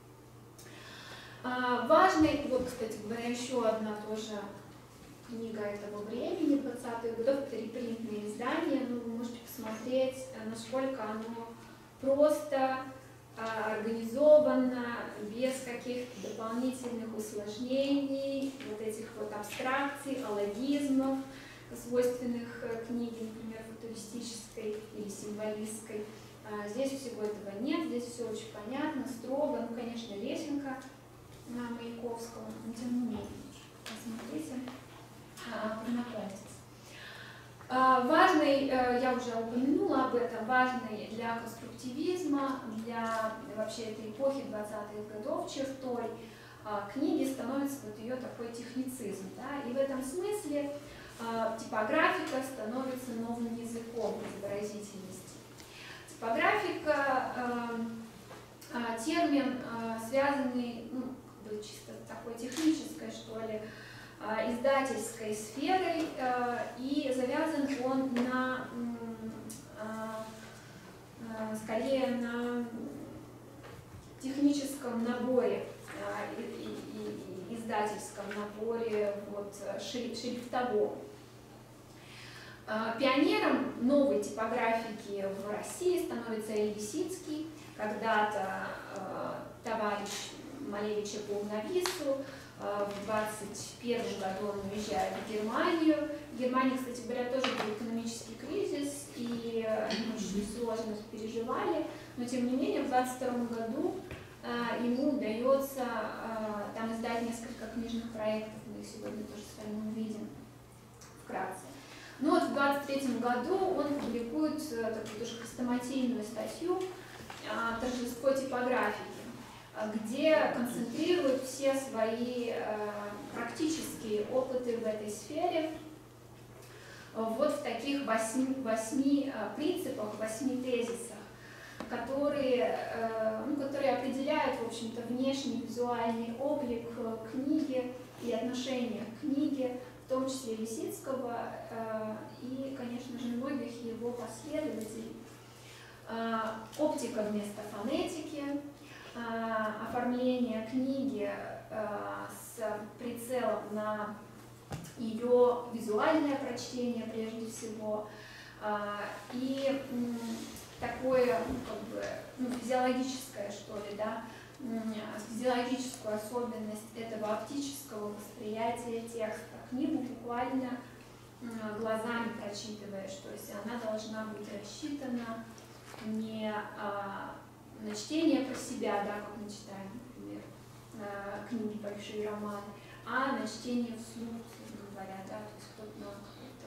Э, важной, вот, кстати говоря, еще одна тоже книга этого времени, двадцатых годов, это репринтное издание. Ну, вы можете посмотреть, насколько оно просто, организовано, без каких-то дополнительных усложнений, вот этих вот абстракций, алогизмов, свойственных книге, например, футуристической или символистской. Здесь всего этого нет, здесь все очень понятно, строго, ну, конечно, лесенка Маяковского, но тем не менее, посмотрите. Познакомиться. Важный, я уже упомянула об этом, важный для конструктивизма, для вообще этой эпохи двадцатых годов чертой книги становится вот ее такой техницизм. Да? И в этом смысле типографика становится новым языком изобразительности. Типографика — термин, связанный, ну, как бы чисто такой технической, что ли, издательской сферой, и завязан он на, скорее, на техническом наборе, издательском наборе вот, шрифтовом. Пионером новой типографики в России становится Эль Лисицкий, когда-то товарищ Малевича по Навису. В двадцать первом году он уезжает в Германию. В Германии, кстати говоря, тоже был экономический кризис, и очень сложно переживали, но тем не менее в двадцать втором году ему удается там издать несколько книжных проектов, мы их сегодня тоже с вами увидим вкратце. Но вот в двадцать третьем году он публикует такую тоже хрестоматийную статью «Торжество типографии», где концентрирует все свои э, практические опыты в этой сфере вот в таких восьми, восьми э, принципах, восьми тезисах, которые, э, ну, которые определяют, в общем-то, внешний визуальный облик книги и отношение к книге, в том числе Лисицкого э, и, конечно же, многих его последователей. Э, оптика вместо фонетики, оформление книги с прицелом на ее визуальное прочтение прежде всего, и такое, ну, как бы, ну, физиологическое, что ли, да, физиологическую особенность этого оптического восприятия текста. Книгу буквально глазами прочитываешь, то есть она должна быть рассчитана не на чтение про себя, да, как мы читаем, например, книги, большие романы, а на чтение вслух, говоря, да, то есть кто-то ну,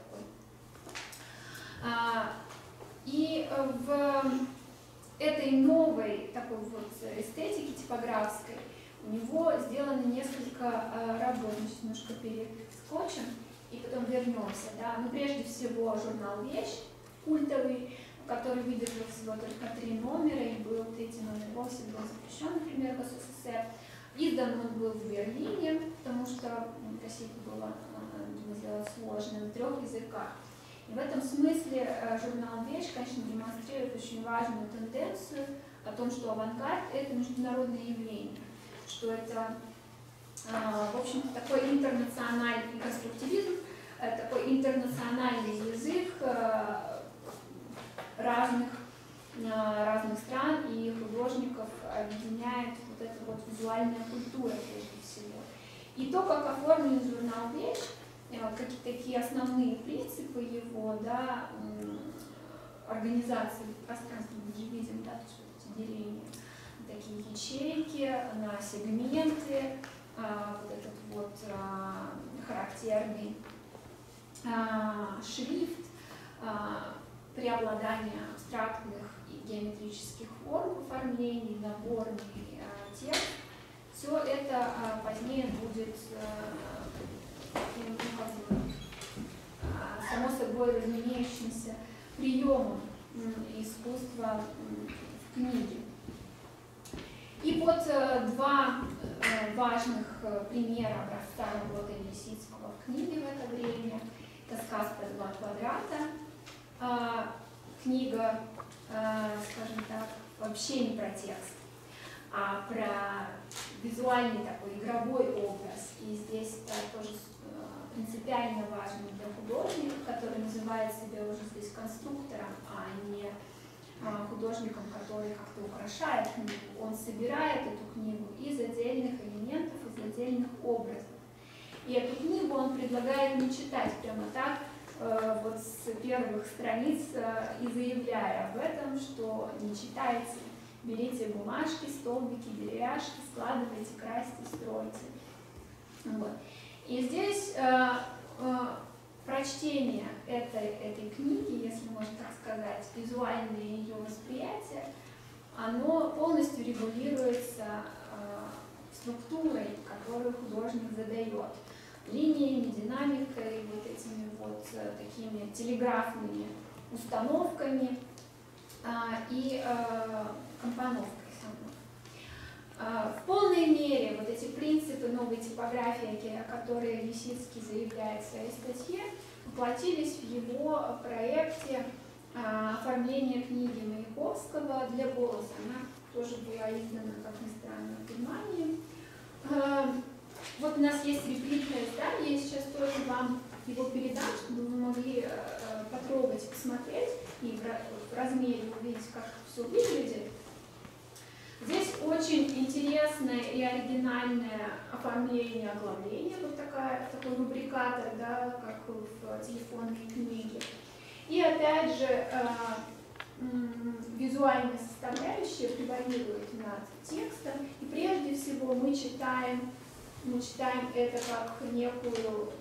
такой. И в этой новой такой вот эстетике типографской У него сделано несколько э, работ, мы сейчас немножко перескочим и потом вернемся. Да? Ну, прежде всего, журнал «Вещь» культовый, который выдержал всего только три номера, и был третий номер вовсе был запрещен, например, в СССР. Издан он был в Берлине, потому что в России это было сделать сложно, на трех языках. И в этом смысле журнал «Вещь», конечно, демонстрирует очень важную тенденцию о том, что авангард – это международное явление, что это, в общем-то, такой интернациональный конструктивизм, такой интернациональный язык разных, разных стран, и художников объединяет вот эта вот визуальная культура прежде всего. И то, как оформлен журнал «Вещь», какие такие основные принципы его, да, организации пространства, мы же видим, да, эти деления, такие ячейки на сегменты, вот этот вот характерный шрифт, преобладание абстрактных и геометрических форм в оформлении, наборный текст. Все это позднее будет, ну, как бы, само собой разумеющимся приемом искусства в книге. И вот два важных примера образца работы Лисицкого в книге в это время. Это «Сказка «Два квадрата». Книга, скажем так, вообще не про текст, а про визуальный такой игровой образ. И здесь это тоже принципиально важно для художника, который называет себя уже здесь конструктором, а не художником, который как-то украшает книгу. Он собирает эту книгу из отдельных элементов, из отдельных образов. И эту книгу он предлагает не читать прямо так, э, вот с первых страниц, э, и заявляя об этом, что не читайте, берите бумажки, столбики, деревяшки, складывайте, красьте, стройте. Вот. И здесь э, э, прочтение этой, этой книги, если можно так сказать, визуальное ее восприятие, оно полностью регулируется э, структурой, которую художник задает, линиями, динамикой, вот этими вот э, такими телеграфными установками э, и э, компоновкой самой. Э, в полной мере вот эти принципы новой типографии, которые Лисицкий заявляет в своей статье, воплотились в его проекте э, оформления книги Маяковского для голоса. Она тоже была издана, как ни странно, в Германии. Э, вот у нас есть репликное издание, я сейчас тоже вам его передам, чтобы вы могли э, потрогать, посмотреть и в, в размере увидеть, как все выглядит. Здесь очень интересное и оригинальное оформление оглавления, вот такая, такой рубрикатор, да, как в телефонной книге. И опять же, э, визуальная составляющая превалирует над текстом, и прежде всего мы читаем, мы читаем это как некую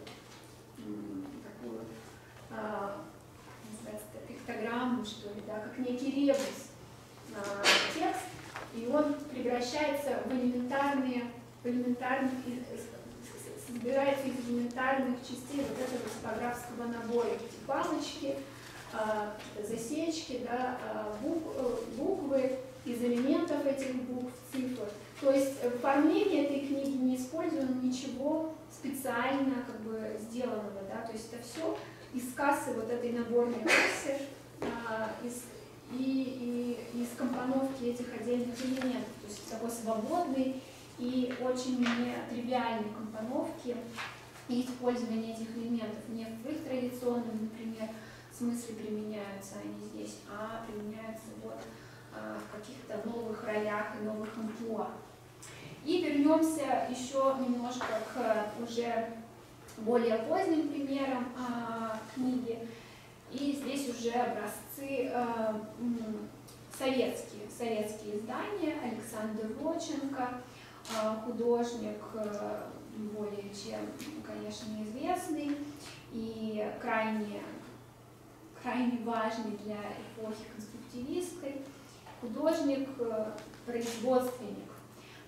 такую, э, называется, пиктограмму, что ли, да, как некий ребус э, текст, и он превращается в элементарные, в элементарных, собирается из элементарных частей вот этого типографского набора. Эти палочки, засечки, да, буквы, из элементов этих букв, цифр. То есть в оформлении этой книги не используем ничего специально как бы сделанного, да, то есть это все из кассы вот этой наборной кассы, из И, и из компоновки этих отдельных элементов, то есть такой свободной и очень нетривиальной компоновки и использования этих элементов не в их традиционном, например, смысле применяются они здесь, а применяются вот а, в каких-то новых ролях и новых амплуа. И вернемся еще немножко к уже более поздним примерам а, книги. И здесь уже образцы э, советские, советские издания. Александр Родченко, э, художник э, более чем, конечно, известный и крайне, крайне важный для эпохи конструктивистской, художник, э, производственник.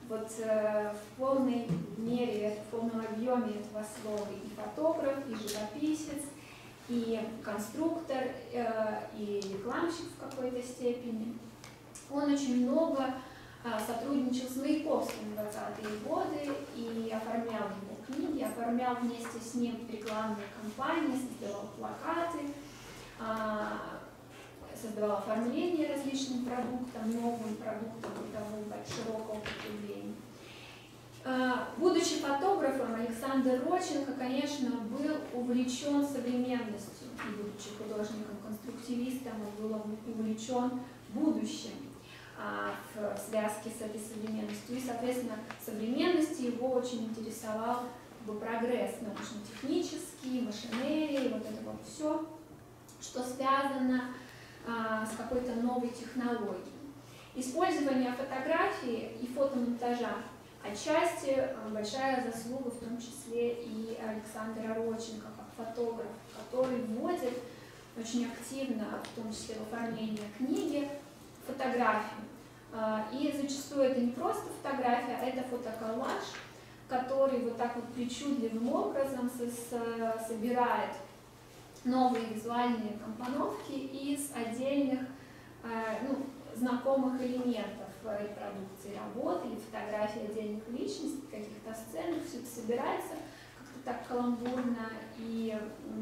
вот э, в полной мере, в полном объеме этого слова и фотограф, и живописец, и конструктор, э, и рекламщик в какой-то степени. Он очень много э, сотрудничал с Маяковским в двадцатые годы и оформлял его книги, оформлял вместе с ним рекламные кампании, создавал плакаты, э, создавал оформление различным продуктам, новым продуктам бытового широкого потребления. Будучи фотографом, Александр Родченко, конечно, был увлечен современностью, и будучи художником-конструктивистом, он был увлечен будущим в связке с этой современностью. И, соответственно, современности его очень интересовал прогресс научно-технический, машинерия, вот это вот все, что связано с какой-то новой технологией. Использование фотографии и фотомонтажа отчасти большая заслуга, в том числе и Александра Родченко, как фотограф, который вводит очень активно, в том числе в оформление книги, фотографию. И зачастую это не просто фотография, а это фотоколлаж, который вот так вот причудливым образом собирает новые визуальные компоновки из отдельных, ну, знакомых элементов репродукции работы или фотографий отдельных личностей, каких-то сцен. Все это собирается как-то так каламбурно и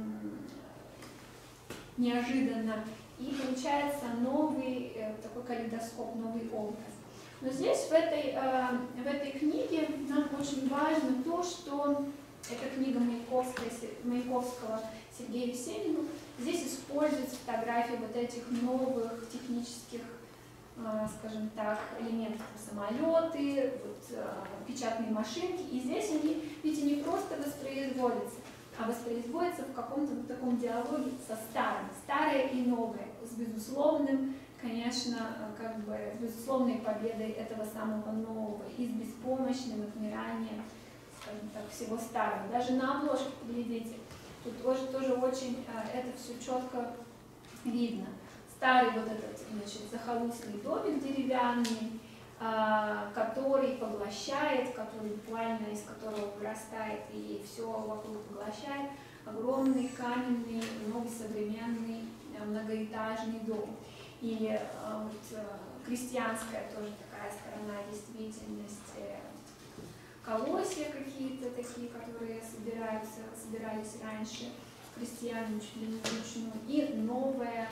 неожиданно, и получается новый такой калейдоскоп, новый образ. Но здесь, в этой, в этой книге, нам очень важно то, что это книга Маяковского Сергея Есенина. Здесь используются фотографии вот этих новых технических, скажем так, элементов, самолеты, вот, печатные машинки. И здесь они, видите, не просто воспроизводятся, а воспроизводятся в каком-то вот таком диалоге со старым, старое и новое, с безусловным, конечно, как бы безусловной победой этого самого нового и с беспомощным отмиранием, скажем так, всего старого. Даже на обложке, глядите, тут тоже, тоже очень это все четко видно. Старый вот этот, значит, захолустный домик деревянный, который поглощает, который буквально из которого вырастает и все вокруг поглощает, огромный каменный, новый современный многоэтажный дом. Или вот, крестьянская тоже такая сторона действительности, колосья какие-то такие, которые собираются, собирались раньше крестьянами чуть ли не вручную, и новая,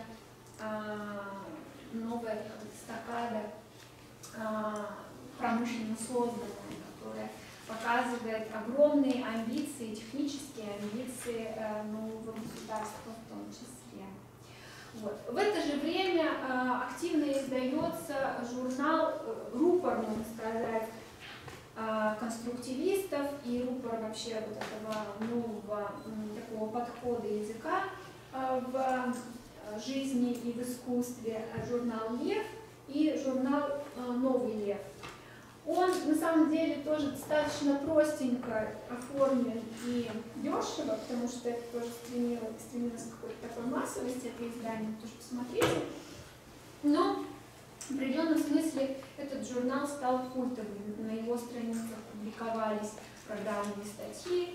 новая эстакада, промышленно созданная, которая показывает огромные амбиции, технические амбиции нового государства в том числе. Вот. В это же время активно издается журнал, рупор, можно сказать, конструктивистов и рупор вообще вот этого нового такого подхода языка в жизни и в искусстве, журнал «Лев» и журнал «Новый лев». Он на самом деле тоже достаточно простенько оформлен и дешево, потому что это тоже стремилось, стремилось к какой-то такой массовости, это издание, тоже посмотрите. Но в определенном смысле этот журнал стал культовым. На его страницах публиковались программные статьи,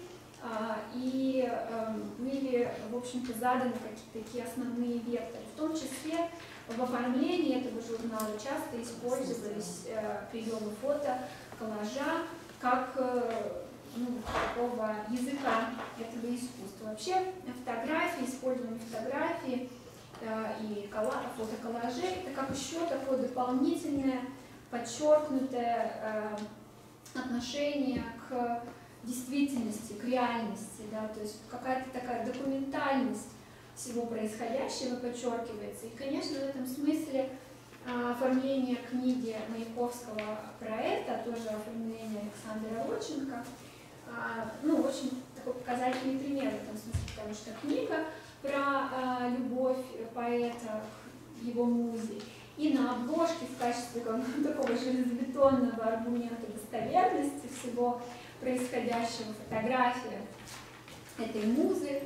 и были, в общем-то, заданы какие-то такие основные векторы. В том числе в оформлении этого журнала часто использовались приемы фото, коллажа, как ну, такого языка этого искусства. Вообще фотографии, использование фотографии и фотоколлажей, это как еще такое дополнительное, подчеркнутое отношение к действительности, к реальности, да, то есть какая-то такая документальность всего происходящего подчеркивается. И, конечно, в этом смысле оформление книги Маяковского про это, тоже оформление Александра Родченко, ну, очень такой показательный пример в этом смысле, потому что книга про любовь поэта к его музе, и на обложке в качестве такого железобетонного аргумента достоверности всего происходящего фотография этой музы.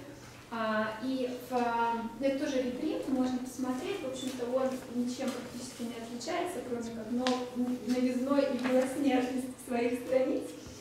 И в, это тоже репринт, можно посмотреть, в общем-то он ничем практически не отличается, кроме как новизной и белоснежности своих страниц.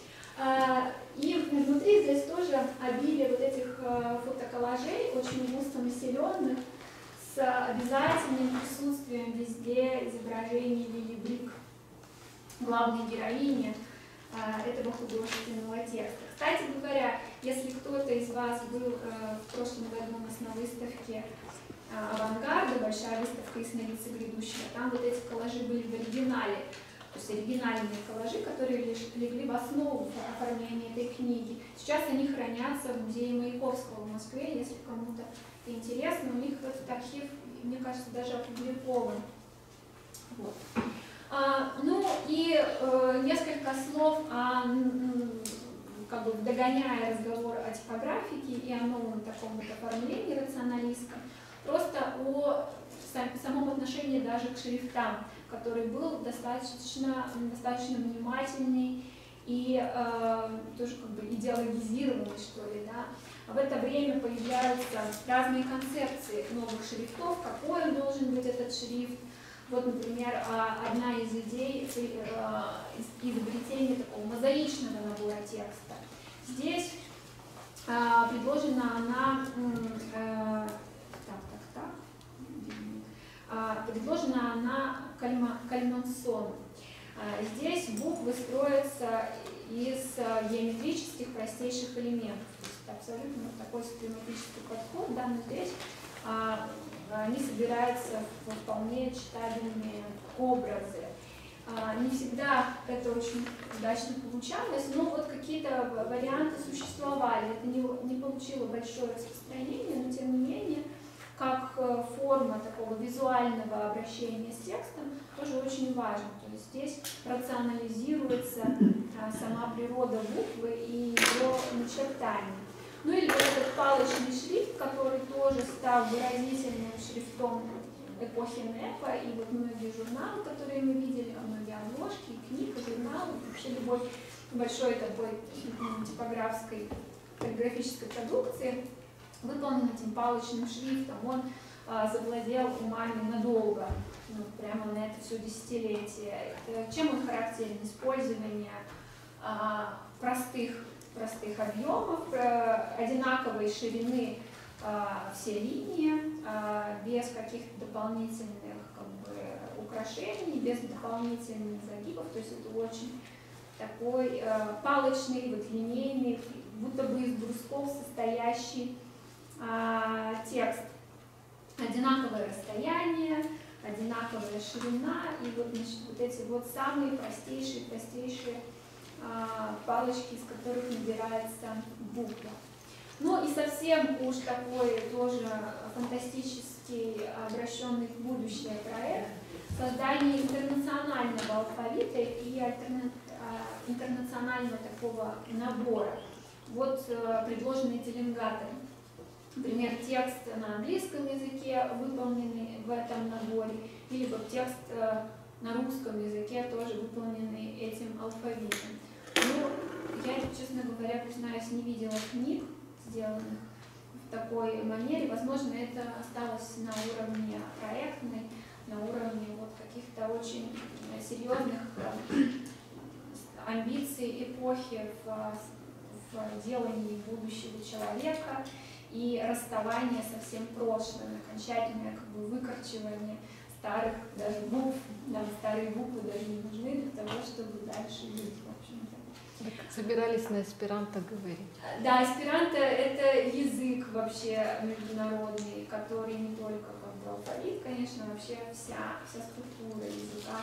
И внутри здесь тоже обилие вот этих фотоколлажей, очень густо населенных, с обязательным присутствием везде изображений Лили Брик, главной героини этого художественного текста. Кстати говоря, если кто-то из вас был в прошлом году у нас на выставке «Авангарда», большая выставка «Ясновидцы грядущего», там вот эти коллажи были в оригинале, то есть оригинальные коллажи, которые легли в основу оформления этой книги. Сейчас они хранятся в музее Маяковского в Москве, если кому-то интересно, у них этот архив, мне кажется, даже опубликован. Вот. А, ну и э, несколько слов о, как бы догоняя разговор о типографике и о новом таком вот оформлении рационалистском, просто о самом отношении даже к шрифтам, который был достаточно, достаточно внимательный и э, тоже как бы идеологизированный, что ли, да. В это время появляются разные концепции новых шрифтов, какой он должен быть этот шрифт. Вот, например, одна из идей изобретения такого мозаичного набора текста. Здесь предложена она, так, так, так, предложена она Кальмансону. Здесь буквы строятся из геометрических простейших элементов. То есть абсолютно такой схематический подход, да, но здесь а, они собираются в вполне читабельные образы. А, не всегда это очень удачно получалось, но вот какие-то варианты существовали. Это не, не получило большое распространение, но тем не менее, как форма такого визуального обращения с текстом, тоже очень важно. То есть здесь рационализируется а, сама природа буквы и ее начертания. Ну или вот этот палочный шрифт, который тоже стал выразительным шрифтом эпохи НЭПа, и вот многие журналы, которые мы видели, многие обложки, книг, журналы, вообще любой большой такой типографской, каллиграфической продукции, выполнен этим палочным шрифтом. Он а, завладел умами надолго, ну, прямо на это все десятилетие. Это, чем он характерен? Использование а, простых, простых объемов, а, одинаковой ширины а, все линии, а, без каких-то дополнительных как бы, украшений, без дополнительных загибов. То есть это очень такой а, палочный, вот, линейный, будто бы из брусков состоящий а, текст. Одинаковое расстояние, одинаковая ширина, и вот, значит, вот эти вот самые простейшие, простейшие а, палочки, из которых набирается буква. Ну и совсем уж такой тоже фантастический, обращенный в будущее проект создание интернационального алфавита и альтерна... интернационального такого набора. Вот предложенные теленгаторы. Например, текст на английском языке, выполненный в этом наборе, или вот текст на русском языке, тоже выполненный этим алфавитом. Ну, я, честно говоря, признаюсь, не видела книг, сделанных в такой манере. Возможно, это осталось на уровне проектной, на уровне вот каких-то очень серьезных амбиций эпохи в, в делании будущего человека и расставание со всем прошлым, окончательное как бы выкорчевание старых даже букв. Нам старые буквы даже не нужны для того, чтобы дальше жить, в общем-то. Собирались на эсперанто говорить. Да, эсперанто — это язык вообще международный, который не только как бы алфавит, конечно, вообще вся, вся структура языка.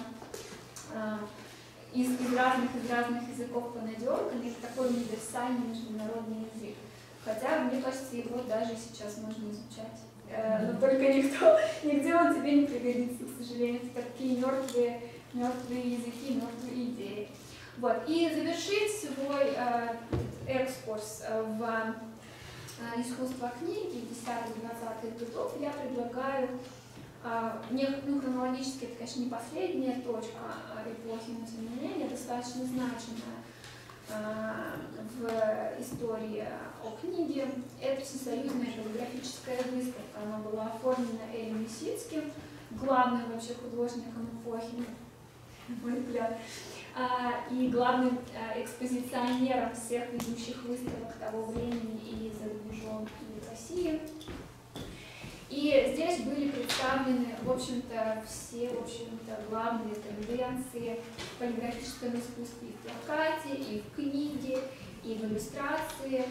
Из, из разных из разных языков понадерган, это такой универсальный международный язык. Хотя, мне кажется, его даже сейчас можно изучать. Но только никто, нигде он тебе не пригодится, к сожалению. Это такие мертвые, мертвые языки, мертвые идеи. Вот. И завершить свой э, экскурс в э, искусство книги десятых-двадцатых годов я предлагаю, э, не, ну, хронологически это, конечно, не последняя точка эпохи, но тем не менее достаточно значимая э, в истории о книге. Это всесоюзная каллиграфическая выставка. Она была оформлена Элем Лисицким, главным вообще художником эпохи. мой взгляд, и главным экспозиционером всех ведущих выставок того времени и за рубежом, и в России. И здесь были представлены, в общем-то, все, в общем-то, главные тенденции в полиграфическом искусстве и в плакате, и в книге, и в иллюстрации.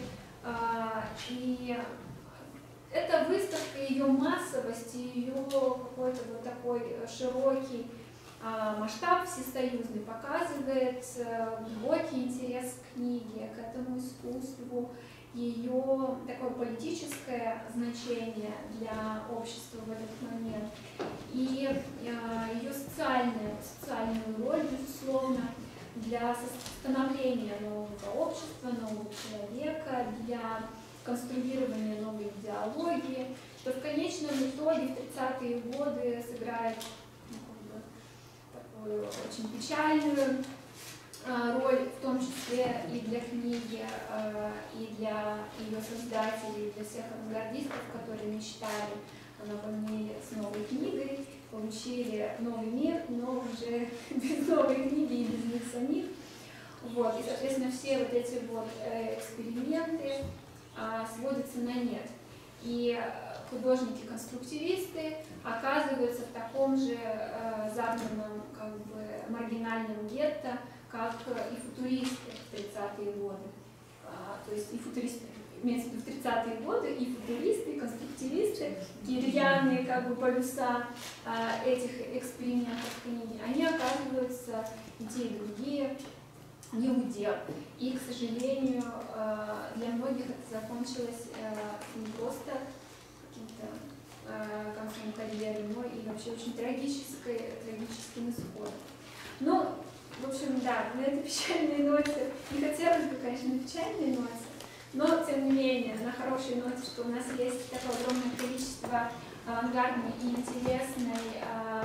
И эта выставка, ее массовость, ее какой-то вот такой широкий масштаб всесоюзный показывает глубокий интерес к книге, к этому искусству, ее такое политическое значение для общества в этот момент и ее социальную, социальную роль, безусловно, для становления нового общества, нового человека, для конструирования новой идеологии, что в конечном итоге в тридцатые годы сыграет ну, как бы, такую очень печальную роль, в том числе и для книги, и для ее создателей, и для всех авангардистов, которые мечтали о новом мире с новой книгой, получили новый мир, но уже без новой книги и без них самих. Вот. И, соответственно, все вот эти вот эксперименты сводятся на нет. И художники-конструктивисты оказываются в таком же загнанном, как бы, маргинальном гетто, как и футуристы в тридцатые годы. А, то есть и футуристы, имеется в виду в тридцатые годы, и футуристы, и конструктивисты, кирьяные как бы полюса а, этих экспериментов книги, они оказываются и те, и другие не удел. И, к сожалению, а, для многих это закончилось а, не просто каким-то а, концом карьеры, но и вообще очень трагической, трагическим исходом. Ну, в общем, да, на этой печальной ноте, не хотелось бы, конечно, на печальной ноте, но, тем не менее, на хорошей ноте, что у нас есть такое огромное количество авангардной и интересной,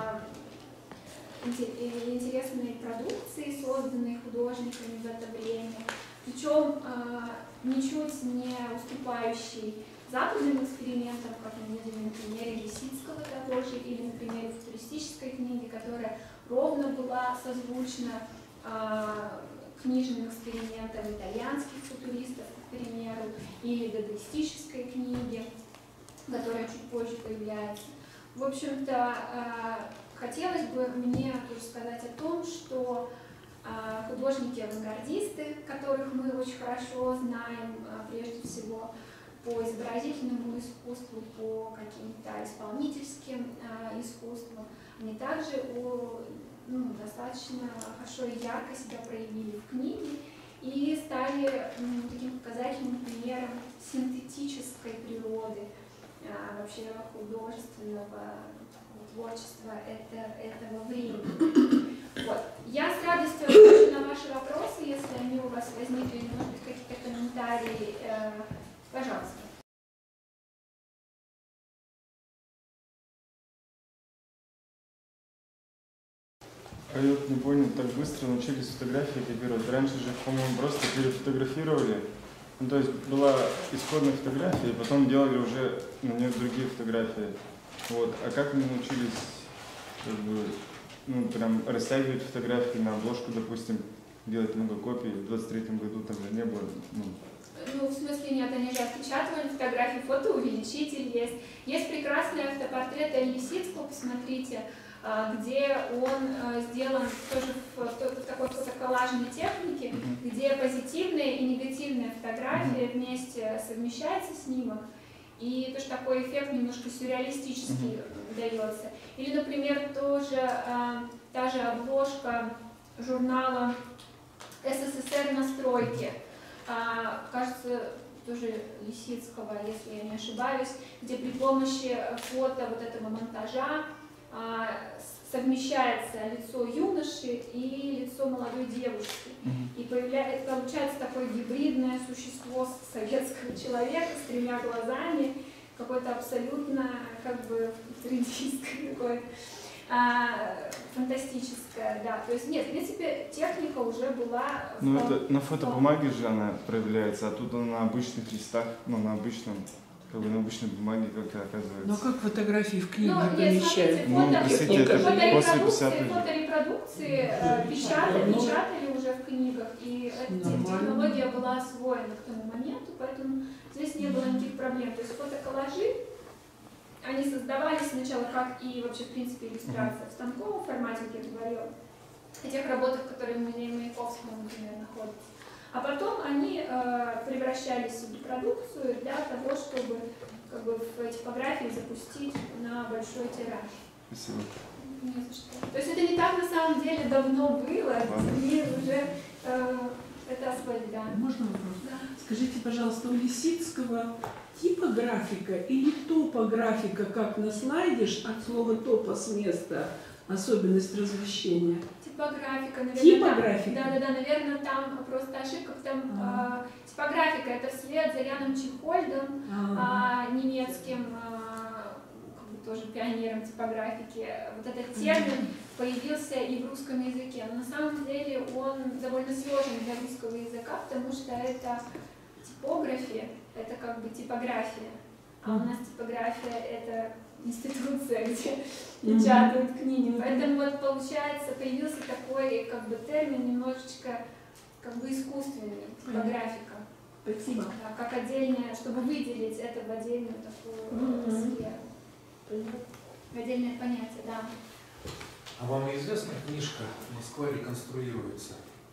интересной продукции, созданной художниками в это время, причем ничуть не уступающей западным экспериментам, как мы видим на примере Лисицкого того же, или на примере футуристической книги, которая ровно была созвучна э, книжным экспериментам итальянских футуристов, к примеру, или дадаистической книги, которая чуть позже появляется. В общем-то, э, хотелось бы мне тоже сказать о том, что э, художники-авангардисты, которых мы очень хорошо знаем, э, прежде всего, по изобразительному искусству, по каким-то исполнительским э, искусствам, они также о, ну, достаточно хорошо и ярко себя проявили в книге и стали ну, таким показательным примером синтетической природы э, вообще художественного творчества это, этого времени. Вот. Я с радостью отвечу на ваши вопросы, если они у вас возникли, или, может быть, какие-то комментарии. Э, Пожалуйста. А я вот не понял, так быстро научились фотографии копировать. Раньше же, по-моему, просто перефотографировали. Ну, то есть была исходная фотография, и потом делали уже на нее другие фотографии. Вот. А как мы научились, как бы, ну, прям растягивать фотографии на обложку, допустим, делать много копий? В двадцать третьем году тогда не было. Ну, Ну, в смысле нет, они же отпечатывали фотографии, фотоувеличитель есть. Есть прекрасный автопортрет Эль Лисицкого, посмотрите, где он сделан тоже в такой фотоколлажной технике, где позитивная и негативная фотография вместе совмещается снимок, и тоже такой эффект немножко сюрреалистический дается. Или, например, тоже та же обложка журнала СССР на стройке. А, кажется, тоже Лисицкого, если я не ошибаюсь, где при помощи фото вот этого монтажа а, совмещается лицо юноши и лицо молодой девушки. Mm-hmm. И появляется, получается такое гибридное существо советского человека с тремя глазами, какое-то абсолютно как бы тридцатое такое. А, фантастическая, да. То есть нет, в принципе, техника уже была... Ну это на фотобумаге же она проявляется, а тут она на обычных листах, ну на обычном, как бы на обычной бумаге как-то оказывается. Но как фотографии в книге Ну, нет, помещают? смотрите, Ну, фото, действительно, это фоторепродукции, после пятидесятых. фоторепродукции э, печатали, Ну, печатали уже в книгах, и эта Нормально. технология была освоена к тому моменту, поэтому здесь не было никаких проблем. То есть фотоколлажи, они создавались сначала как и вообще в принципе иллюстрация в станковом формате, как я говорила, о тех работах, которые в музее Маяковского, например, находятся. А потом они э, превращались в продукцию для того, чтобы как бы, в типографии запустить на большой тираж. Спасибо. Не за что. То есть это не так на самом деле давно было, они уже э, это освоили, да. Можно вопрос? Да. Скажите, пожалуйста, у Лисицкого типографика или топографика, как на слайде, от слова топа с места, особенность размещения? Типографика, наверное. Типографика? Да, да, да, наверное, там просто ошибка, там А. э, типографика это вслед за Яном Чехольдом, А, а, немецким а, как бы тоже пионером типографики. Вот этот термин появился и в русском языке. Но на самом деле он довольно сложен для русского языка, потому что это типография, это как бы типография. А у нас типография это институция, где печатают книги. Поэтому вот получается появился такой как бы термин немножечко как бы искусственный, типографика. Спасибо. Да, как отдельное, чтобы выделить это в отдельную такую Мгм. сферу. В отдельное понятие, да. А вам известна книжка «Москва реконструируется»?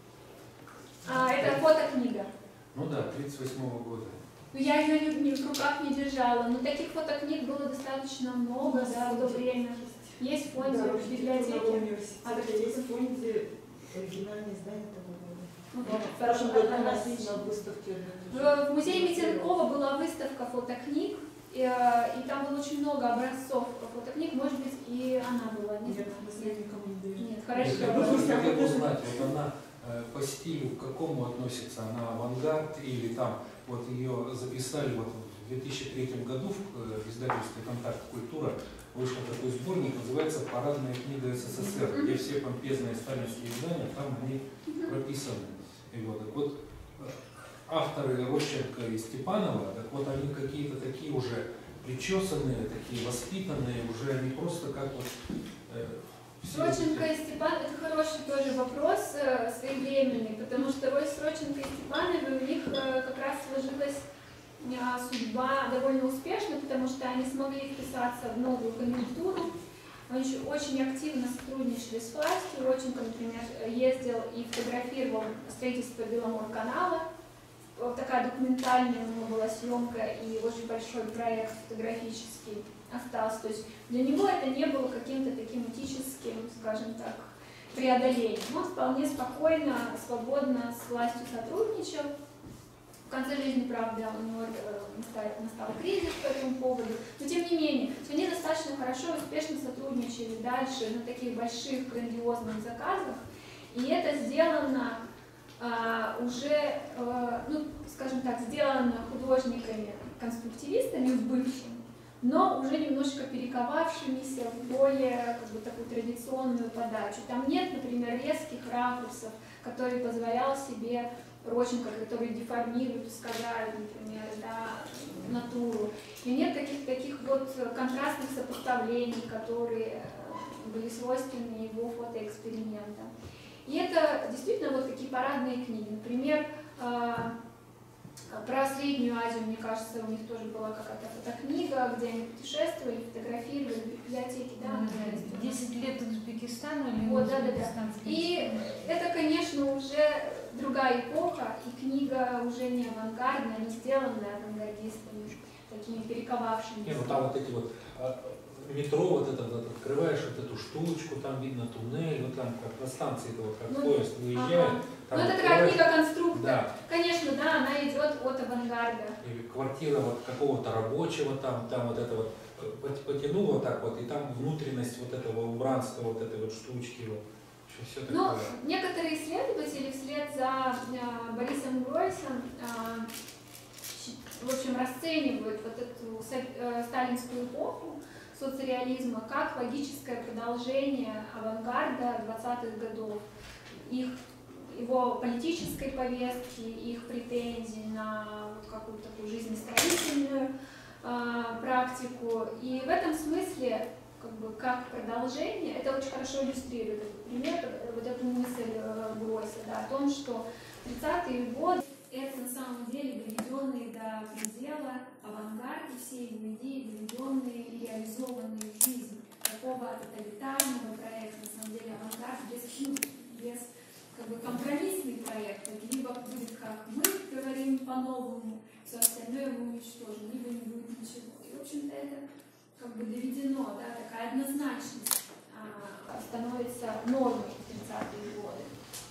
А, это фотокнига. Ну да, тридцать восьмого года. Ну, я ее не, не в руках не держала, но таких фотокниг было достаточно много, да, в то время. Есть в фонде, в библиотеке. А так есть в фонде оригинальное издание того года. Ну, В хорошо, прошлом году у нас отлично. на выставке. В, в музее Митенкова была выставка фотокниг, и, э, и там было очень много образцов фотокниг, может быть, и она была. Не Нет, знаю. наследникам не дают. Нет, Я хорошо. хотел бы узнать, вот она э, по стилю к какому относится? Она авангард или там вот ее записали вот в две тысячи третьем году в э, издательстве «Контакт Культура» вышел такой сборник, называется «Парадная книга СССР», где все помпезные сталинские издания, там они прописаны. И вот, так вот э, авторы Рощенко и Степанова, так вот они какие-то такие уже причесанные, такие воспитанные, уже не просто как вот э, все Сроченко эти- и Степан, это хороший тоже вопрос, э, своевременный, потому что роль Сроченко и Степановой у них э, как раз сложилась э, судьба довольно успешно, потому что они смогли вписаться в новую конъюнктуру. Они еще очень активно сотрудничали с властью. Роченко, например, ездил и фотографировал строительство Беломорканала. Вот такая документальная у него была съемка и очень большой проект фотографический остался. То есть для него это не было каким-то таким этическим, скажем так, преодолением. Он вполне спокойно, свободно с властью сотрудничал. В конце жизни, правда, у него э, настал, настал кризис по этому поводу, но тем не менее, они достаточно хорошо и успешно сотрудничали дальше на таких больших грандиозных заказах, и это сделано а, уже, а, ну, скажем так, сделано художниками-конструктивистами в бывшем, но уже немножко перековавшимися в более как бы, такую традиционную подачу. Там нет, например, резких ракурсов, которые позволял себе Роченко, которые деформируют, искажают, например, да, натуру. И нет таких, таких вот контрастных сопоставлений, которые были свойственны его фотоэкспериментам. И это действительно вот такие парадные книги. Например, про Среднюю Азию, мне кажется, у них тоже была какая-то фотокнига, где они путешествовали, фотографировали в библиотеке, да? десять лет Узбекистану или Вот, да, да, да. узбекистанский И институт. это, конечно, уже другая эпоха, и книга уже не авангардная, не сделанная авангардистами, такими перековавшими. Не, ну там вот эти вот а, метро, вот это вот открываешь вот эту штучку, там видно туннель, вот там как на станции, это вот как Ну, поезд выезжает. Ага. Там Ну, это такая открываешь- книга-конструктор. Да. Конечно, да, она идет от авангарда. Или квартира вот какого-то рабочего, там, там вот это вот э, пот- потянул вот так вот, и там внутренность вот этого убранства, вот этой вот штучки, вот. Все Ну, такое. некоторые исследователи вслед за э, Борисом Гройсом э, щ- в общем, расценивают вот эту со- э, сталинскую эпоху соцреализма как логическое продолжение авангарда двадцатых годов. Их, его политической повестки, их претензий на вот какую-то такую жизнестроительную а, практику. И в этом смысле, как бы, как продолжение, это очень хорошо иллюстрирует этот пример, вот эту мысль Гройса, да, о том, что тридцатые годы это на самом деле доведенные до предела авангард и все его идеи, доведенные и реализованные в жизнь. Такого тоталитарного проекта, на самом деле, авангард без, ну, без как бы, компромиссный проект, либо будет, как мы говорим, по-новому, все остальное мы уничтожим, либо не будет ничего. И, в общем-то, это как бы доведено, да, такая однозначность а, становится нормой в тридцатые годы.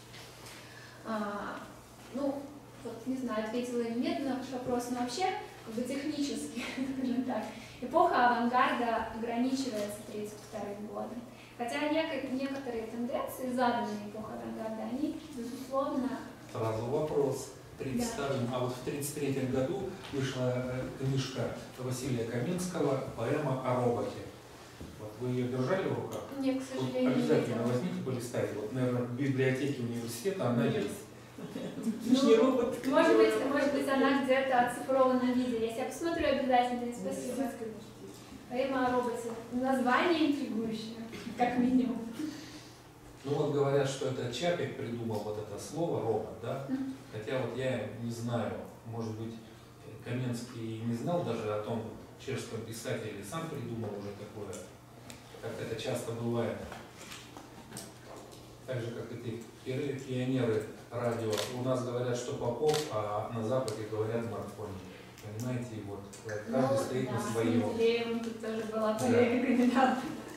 А, ну, вот, не знаю, ответила или нет на ваш вопрос, но вообще, как бы технически, скажем так, эпоха авангарда ограничивается тридцать вторым годом. Хотя некоторые тенденции, заданные эпохой авангарда, они, безусловно... Сразу вопрос. тридцать вторым, да. А вот в тридцать третьем году вышла книжка Василия Каменского «Поэма о роботе». Вот вы ее держали в руках? Нет, к сожалению, вот обязательно не возьмите, полистайте. Вот, наверное, в библиотеке университета она есть. Ну, может быть, может быть, она где-то оцифрована в виде. Если я посмотрю обязательно, спасибо. Поэма о роботе. Название интригующее, как минимум. Ну вот говорят, что это Чапик придумал вот это слово робот, да? Mm-hmm. Хотя вот я не знаю, может быть, Каменский не знал даже о том чешском писателе, или сам придумал уже такое, как это часто бывает. Так же, как эти пионеры радио. У нас говорят, что Попов, а на Западе говорят Маркони. Понимаете, вот каждый ну, стоит да, на своем. Тут тоже была полемика, да.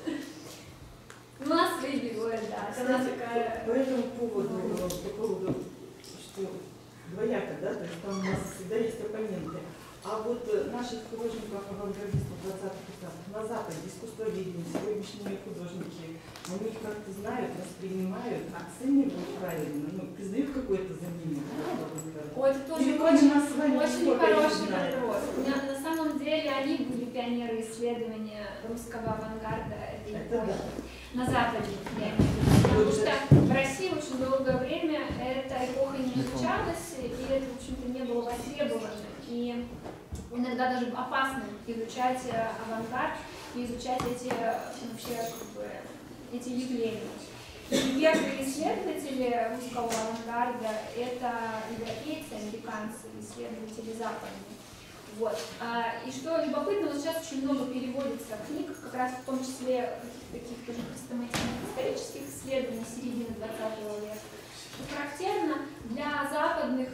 У нас свои герои, да. Кстати, такая... По этому поводу, по поводу, что двояко, да, то есть там у нас всегда есть оппоненты. А вот наших художников, авангардистов двадцатых веков на Западе, искусствоведение, сегодняшние художники, они их как-то знают, воспринимают, оценивают правильно, ну, признают какое-то за ними. Ой, это тоже Или очень, нас с вами очень хороший вопрос. На, на самом деле они были пионеры исследования русского авангарда это да. на Западе, я имею в виду. Потому что в России очень долгое время эта эпоха не изучалась, и это, в общем-то, не было востребовано. И иногда даже опасно изучать авангард и изучать эти, вообще, как бы, эти явления. И первые исследователи русского авангарда – это европейцы, американцы, исследователи западные. Вот. И что любопытно, вот сейчас очень много переводится книг, как раз в том числе таких тоже хрестоматийных исторических исследований середины двадцатого века. Что характерно для западных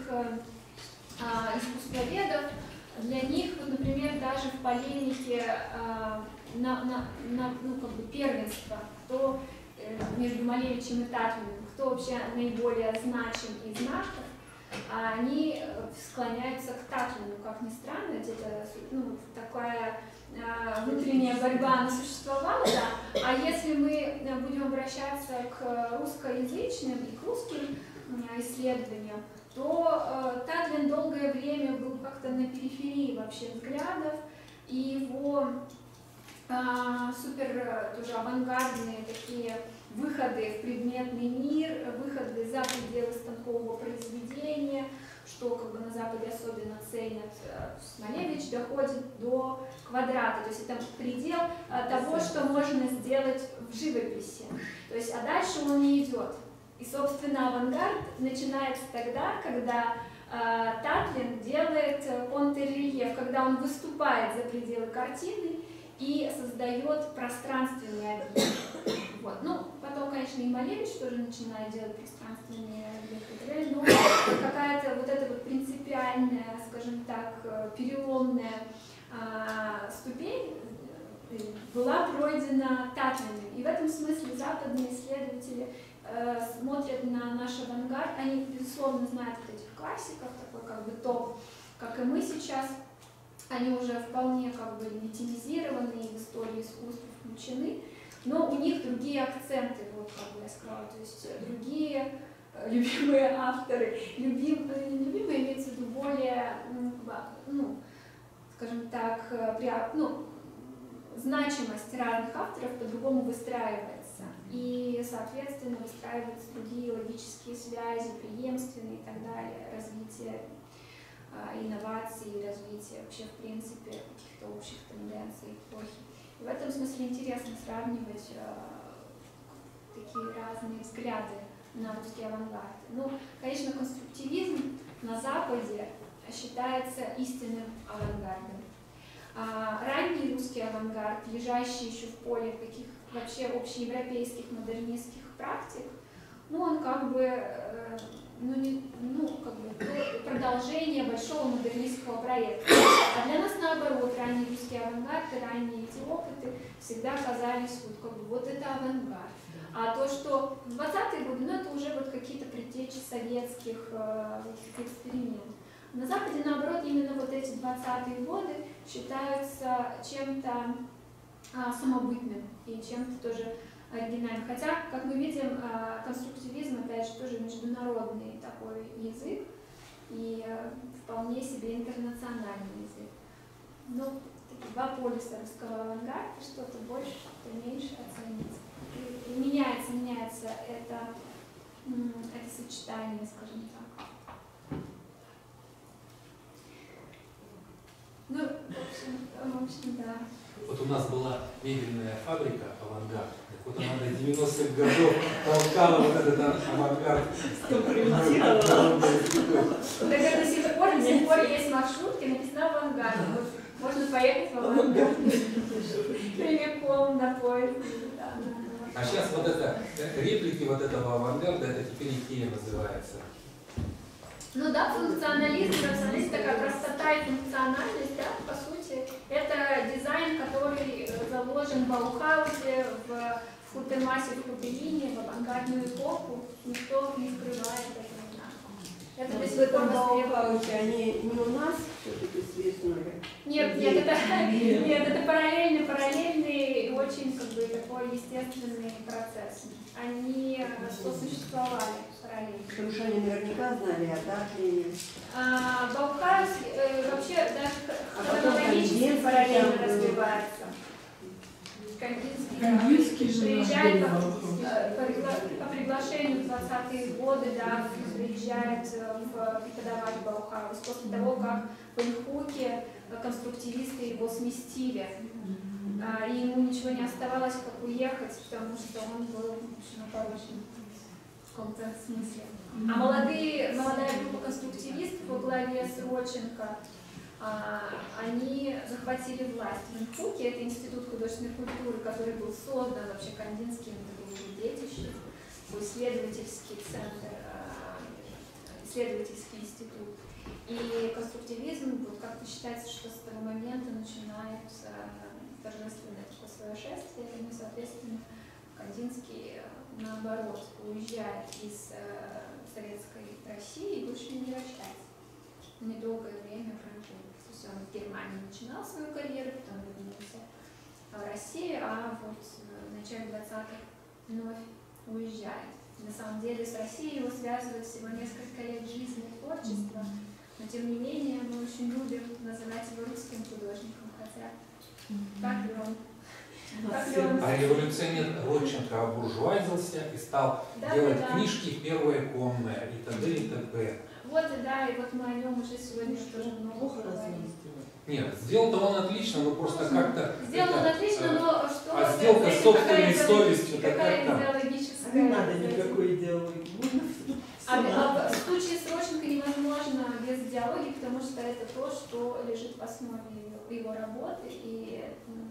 а, искусствоведов, для них, вот, например, даже в полемике а, на, на, на ну, как бы первенство, кто э, между Малевичем и Татлиным, кто вообще наиболее значим из наших, а они склоняются к Татлину, как ни странно, ведь это ну, такая а, внутренняя борьба, она существовала, да. А если мы будем обращаться к русскоязычным и к русским а, исследованиям, то э, Татлин долгое время был как-то на периферии вообще взглядов, и его э, супер тоже авангардные такие выходы в предметный мир, выходы за пределы станкового произведения, что как бы на Западе особенно ценят, э, Малевич доходит до квадрата, то есть это предел э, того, что можно сделать в живописи, то есть, а дальше он не идет. И, собственно, авангард начинается тогда, когда э, Татлин делает контррельеф, когда он выступает за пределы картины и создает пространственный объект. Вот. Ну, потом, конечно, и Малевич тоже начинает делать пространственные объекты, но какая-то вот эта вот принципиальная, скажем так, переломная э, ступень была пройдена Татлиным. И в этом смысле западные исследователи смотрят на наш авангард, они, безусловно, знают вот этих классиков, такой как бы топ, как и мы сейчас, они уже вполне как бы легитимизированы и в историю искусства включены, но у них другие акценты, вот как бы я сказала, то есть другие любимые авторы, любимые, любимые имеется в виду более, ну, скажем так, при, ну, значимость разных авторов по-другому выстраивается. И, соответственно, выстраиваются другие логические связи, преемственные и так далее, развитие инноваций, развития вообще в принципе каких-то общих тенденций эпохи. И в этом смысле интересно сравнивать такие разные взгляды на русский авангард. Ну, конечно, конструктивизм на Западе считается истинным авангардом. А ранний русский авангард, лежащий еще в поле каких вообще общеевропейских модернистских практик, ну, он как бы, ну, не, ну, как бы продолжение большого модернистского проекта. А для нас, наоборот, ранний русский авангард и ранние эти опыты всегда казались вот, как бы, вот это авангард. А то, что в двадцатые годы, ну, это уже вот какие-то предтечи советских э, экспериментов. На Западе, наоборот, именно вот эти двадцатые годы считаются чем-то а, самобытным и чем-то тоже оригинальным. Хотя, как мы видим, а, конструктивизм, опять же, тоже международный такой язык и а, вполне себе интернациональный язык. Ну, такие два полюса русского авангарда, что-то больше, что-то меньше оценится. И, и меняется, меняется это, это сочетание, скажем так. Ну, в общем, в общем, да. Вот у нас была мебельная фабрика «Авангард». Вот она до девяностых годов толкала вот этот авангард. Так это до сих пор, до сих пор есть маршрутки, написано «Авангард». Вот можно поехать в «Авангард» прямиком на поезде. Да, а сейчас вот это, реплики вот этого авангарда, это теперь Икея называется. Ну да, функционализм, функционализм, такая простота и функциональность, да, по сути, это дизайн, который заложен в Баухаузе, в Хутемасе, в Хутелине, в авангардную эпоху, никто не скрывает этого. Это до сих пор Баухаузе, они не у нас все-таки связаны? Нет, нет, это, нет, это параллельный, параллельный и очень как бы такой естественный процесс. Они сосуществовали параллельно. Потому что они наверняка знали о дате. А, Баухаус э, вообще даже А хронологически параллельно развивается. Кандинский, Кандинский же приезжает наш по, был э, по, пригла- по приглашению в двадцатые годы, да, приезжает в преподавать Баухаус после того, как в Инхуке конструктивисты его сместили. А, и ему ничего не оставалось, как уехать, потому что он был очень опорочен в каком-то смысле. А молодые, молодая группа конструктивистов во главе с Родченко, а, они захватили власть в Инхуке. Это институт художественной культуры, который был создан вообще Кандинским детищем, исследовательский центр, исследовательский институт. И конструктивизм, вот как-то считается, что с того момента начинает торжественное такое свое шествие, и, соответственно, Кандинский, наоборот, уезжает из э, советской России и больше не возвращается. Недолгое время прожил. То есть он в Германии начинал свою карьеру, потом вернулся в Россию, а вот в начале двадцатых вновь уезжает. На самом деле с Россией его связывает всего несколько лет жизни и творчества, но тем не менее мы очень любим называть его русским художником, хотя так ли он? Так ли он? А революционер Родченко обуржуазился и стал Да, делать да. книжки «Первая конная» и т.д. и т.п. Вот и да, и вот мы о нем уже сегодня тоже много Плохо говорим. разве Нет, сделал-то он отлично, но просто как-то... Сделал он это, отлично, э, но что... а сделка это- с собственной какая совестью, идеологи- так Какая как там? идеологическая... Не надо кстати. никакой идеологии. А, а в случае с Родченко невозможно без идеологии, потому что это то, что лежит в основе его, его работы, и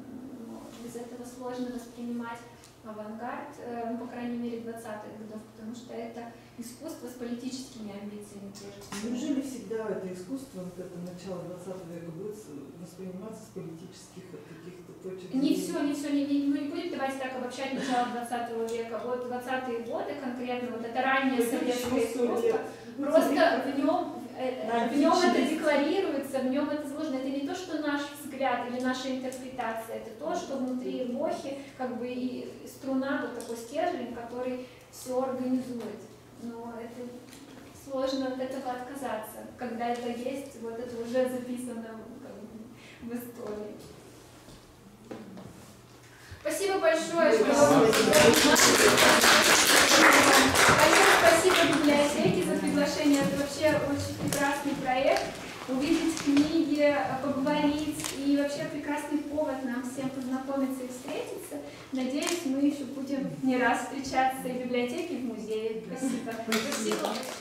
ну, без этого сложно воспринимать авангард, э, ну, по крайней мере, двадцатых годов, потому что это искусство с политическими амбициями, прежде всего. Неужели всегда это искусство, вот это начало двадцатого века, будет восприниматься с политических вот каких-то точек Не зрения? все, не все, не, не, мы не будем давайте так обобщать начало двадцатого века. Вот двадцатые годы конкретно, вот это раннее советское искусство, просто в нем, э, в нем это декларируется, в нем это заложено. Это не то, что наш взгляд или наша интерпретация, это то, что внутри эпохи как бы и струна, вот такой стержень, который все организует. Но это сложно от этого отказаться, когда это есть, вот это уже записано как бы в истории. Спасибо большое, что Спасибо библиотеке за приглашение. Это вообще очень прекрасный проект. У где поговорить, и вообще прекрасный повод нам всем познакомиться и встретиться. Надеюсь, мы еще будем не раз встречаться и в библиотеке, и в музее. Спасибо. Спасибо.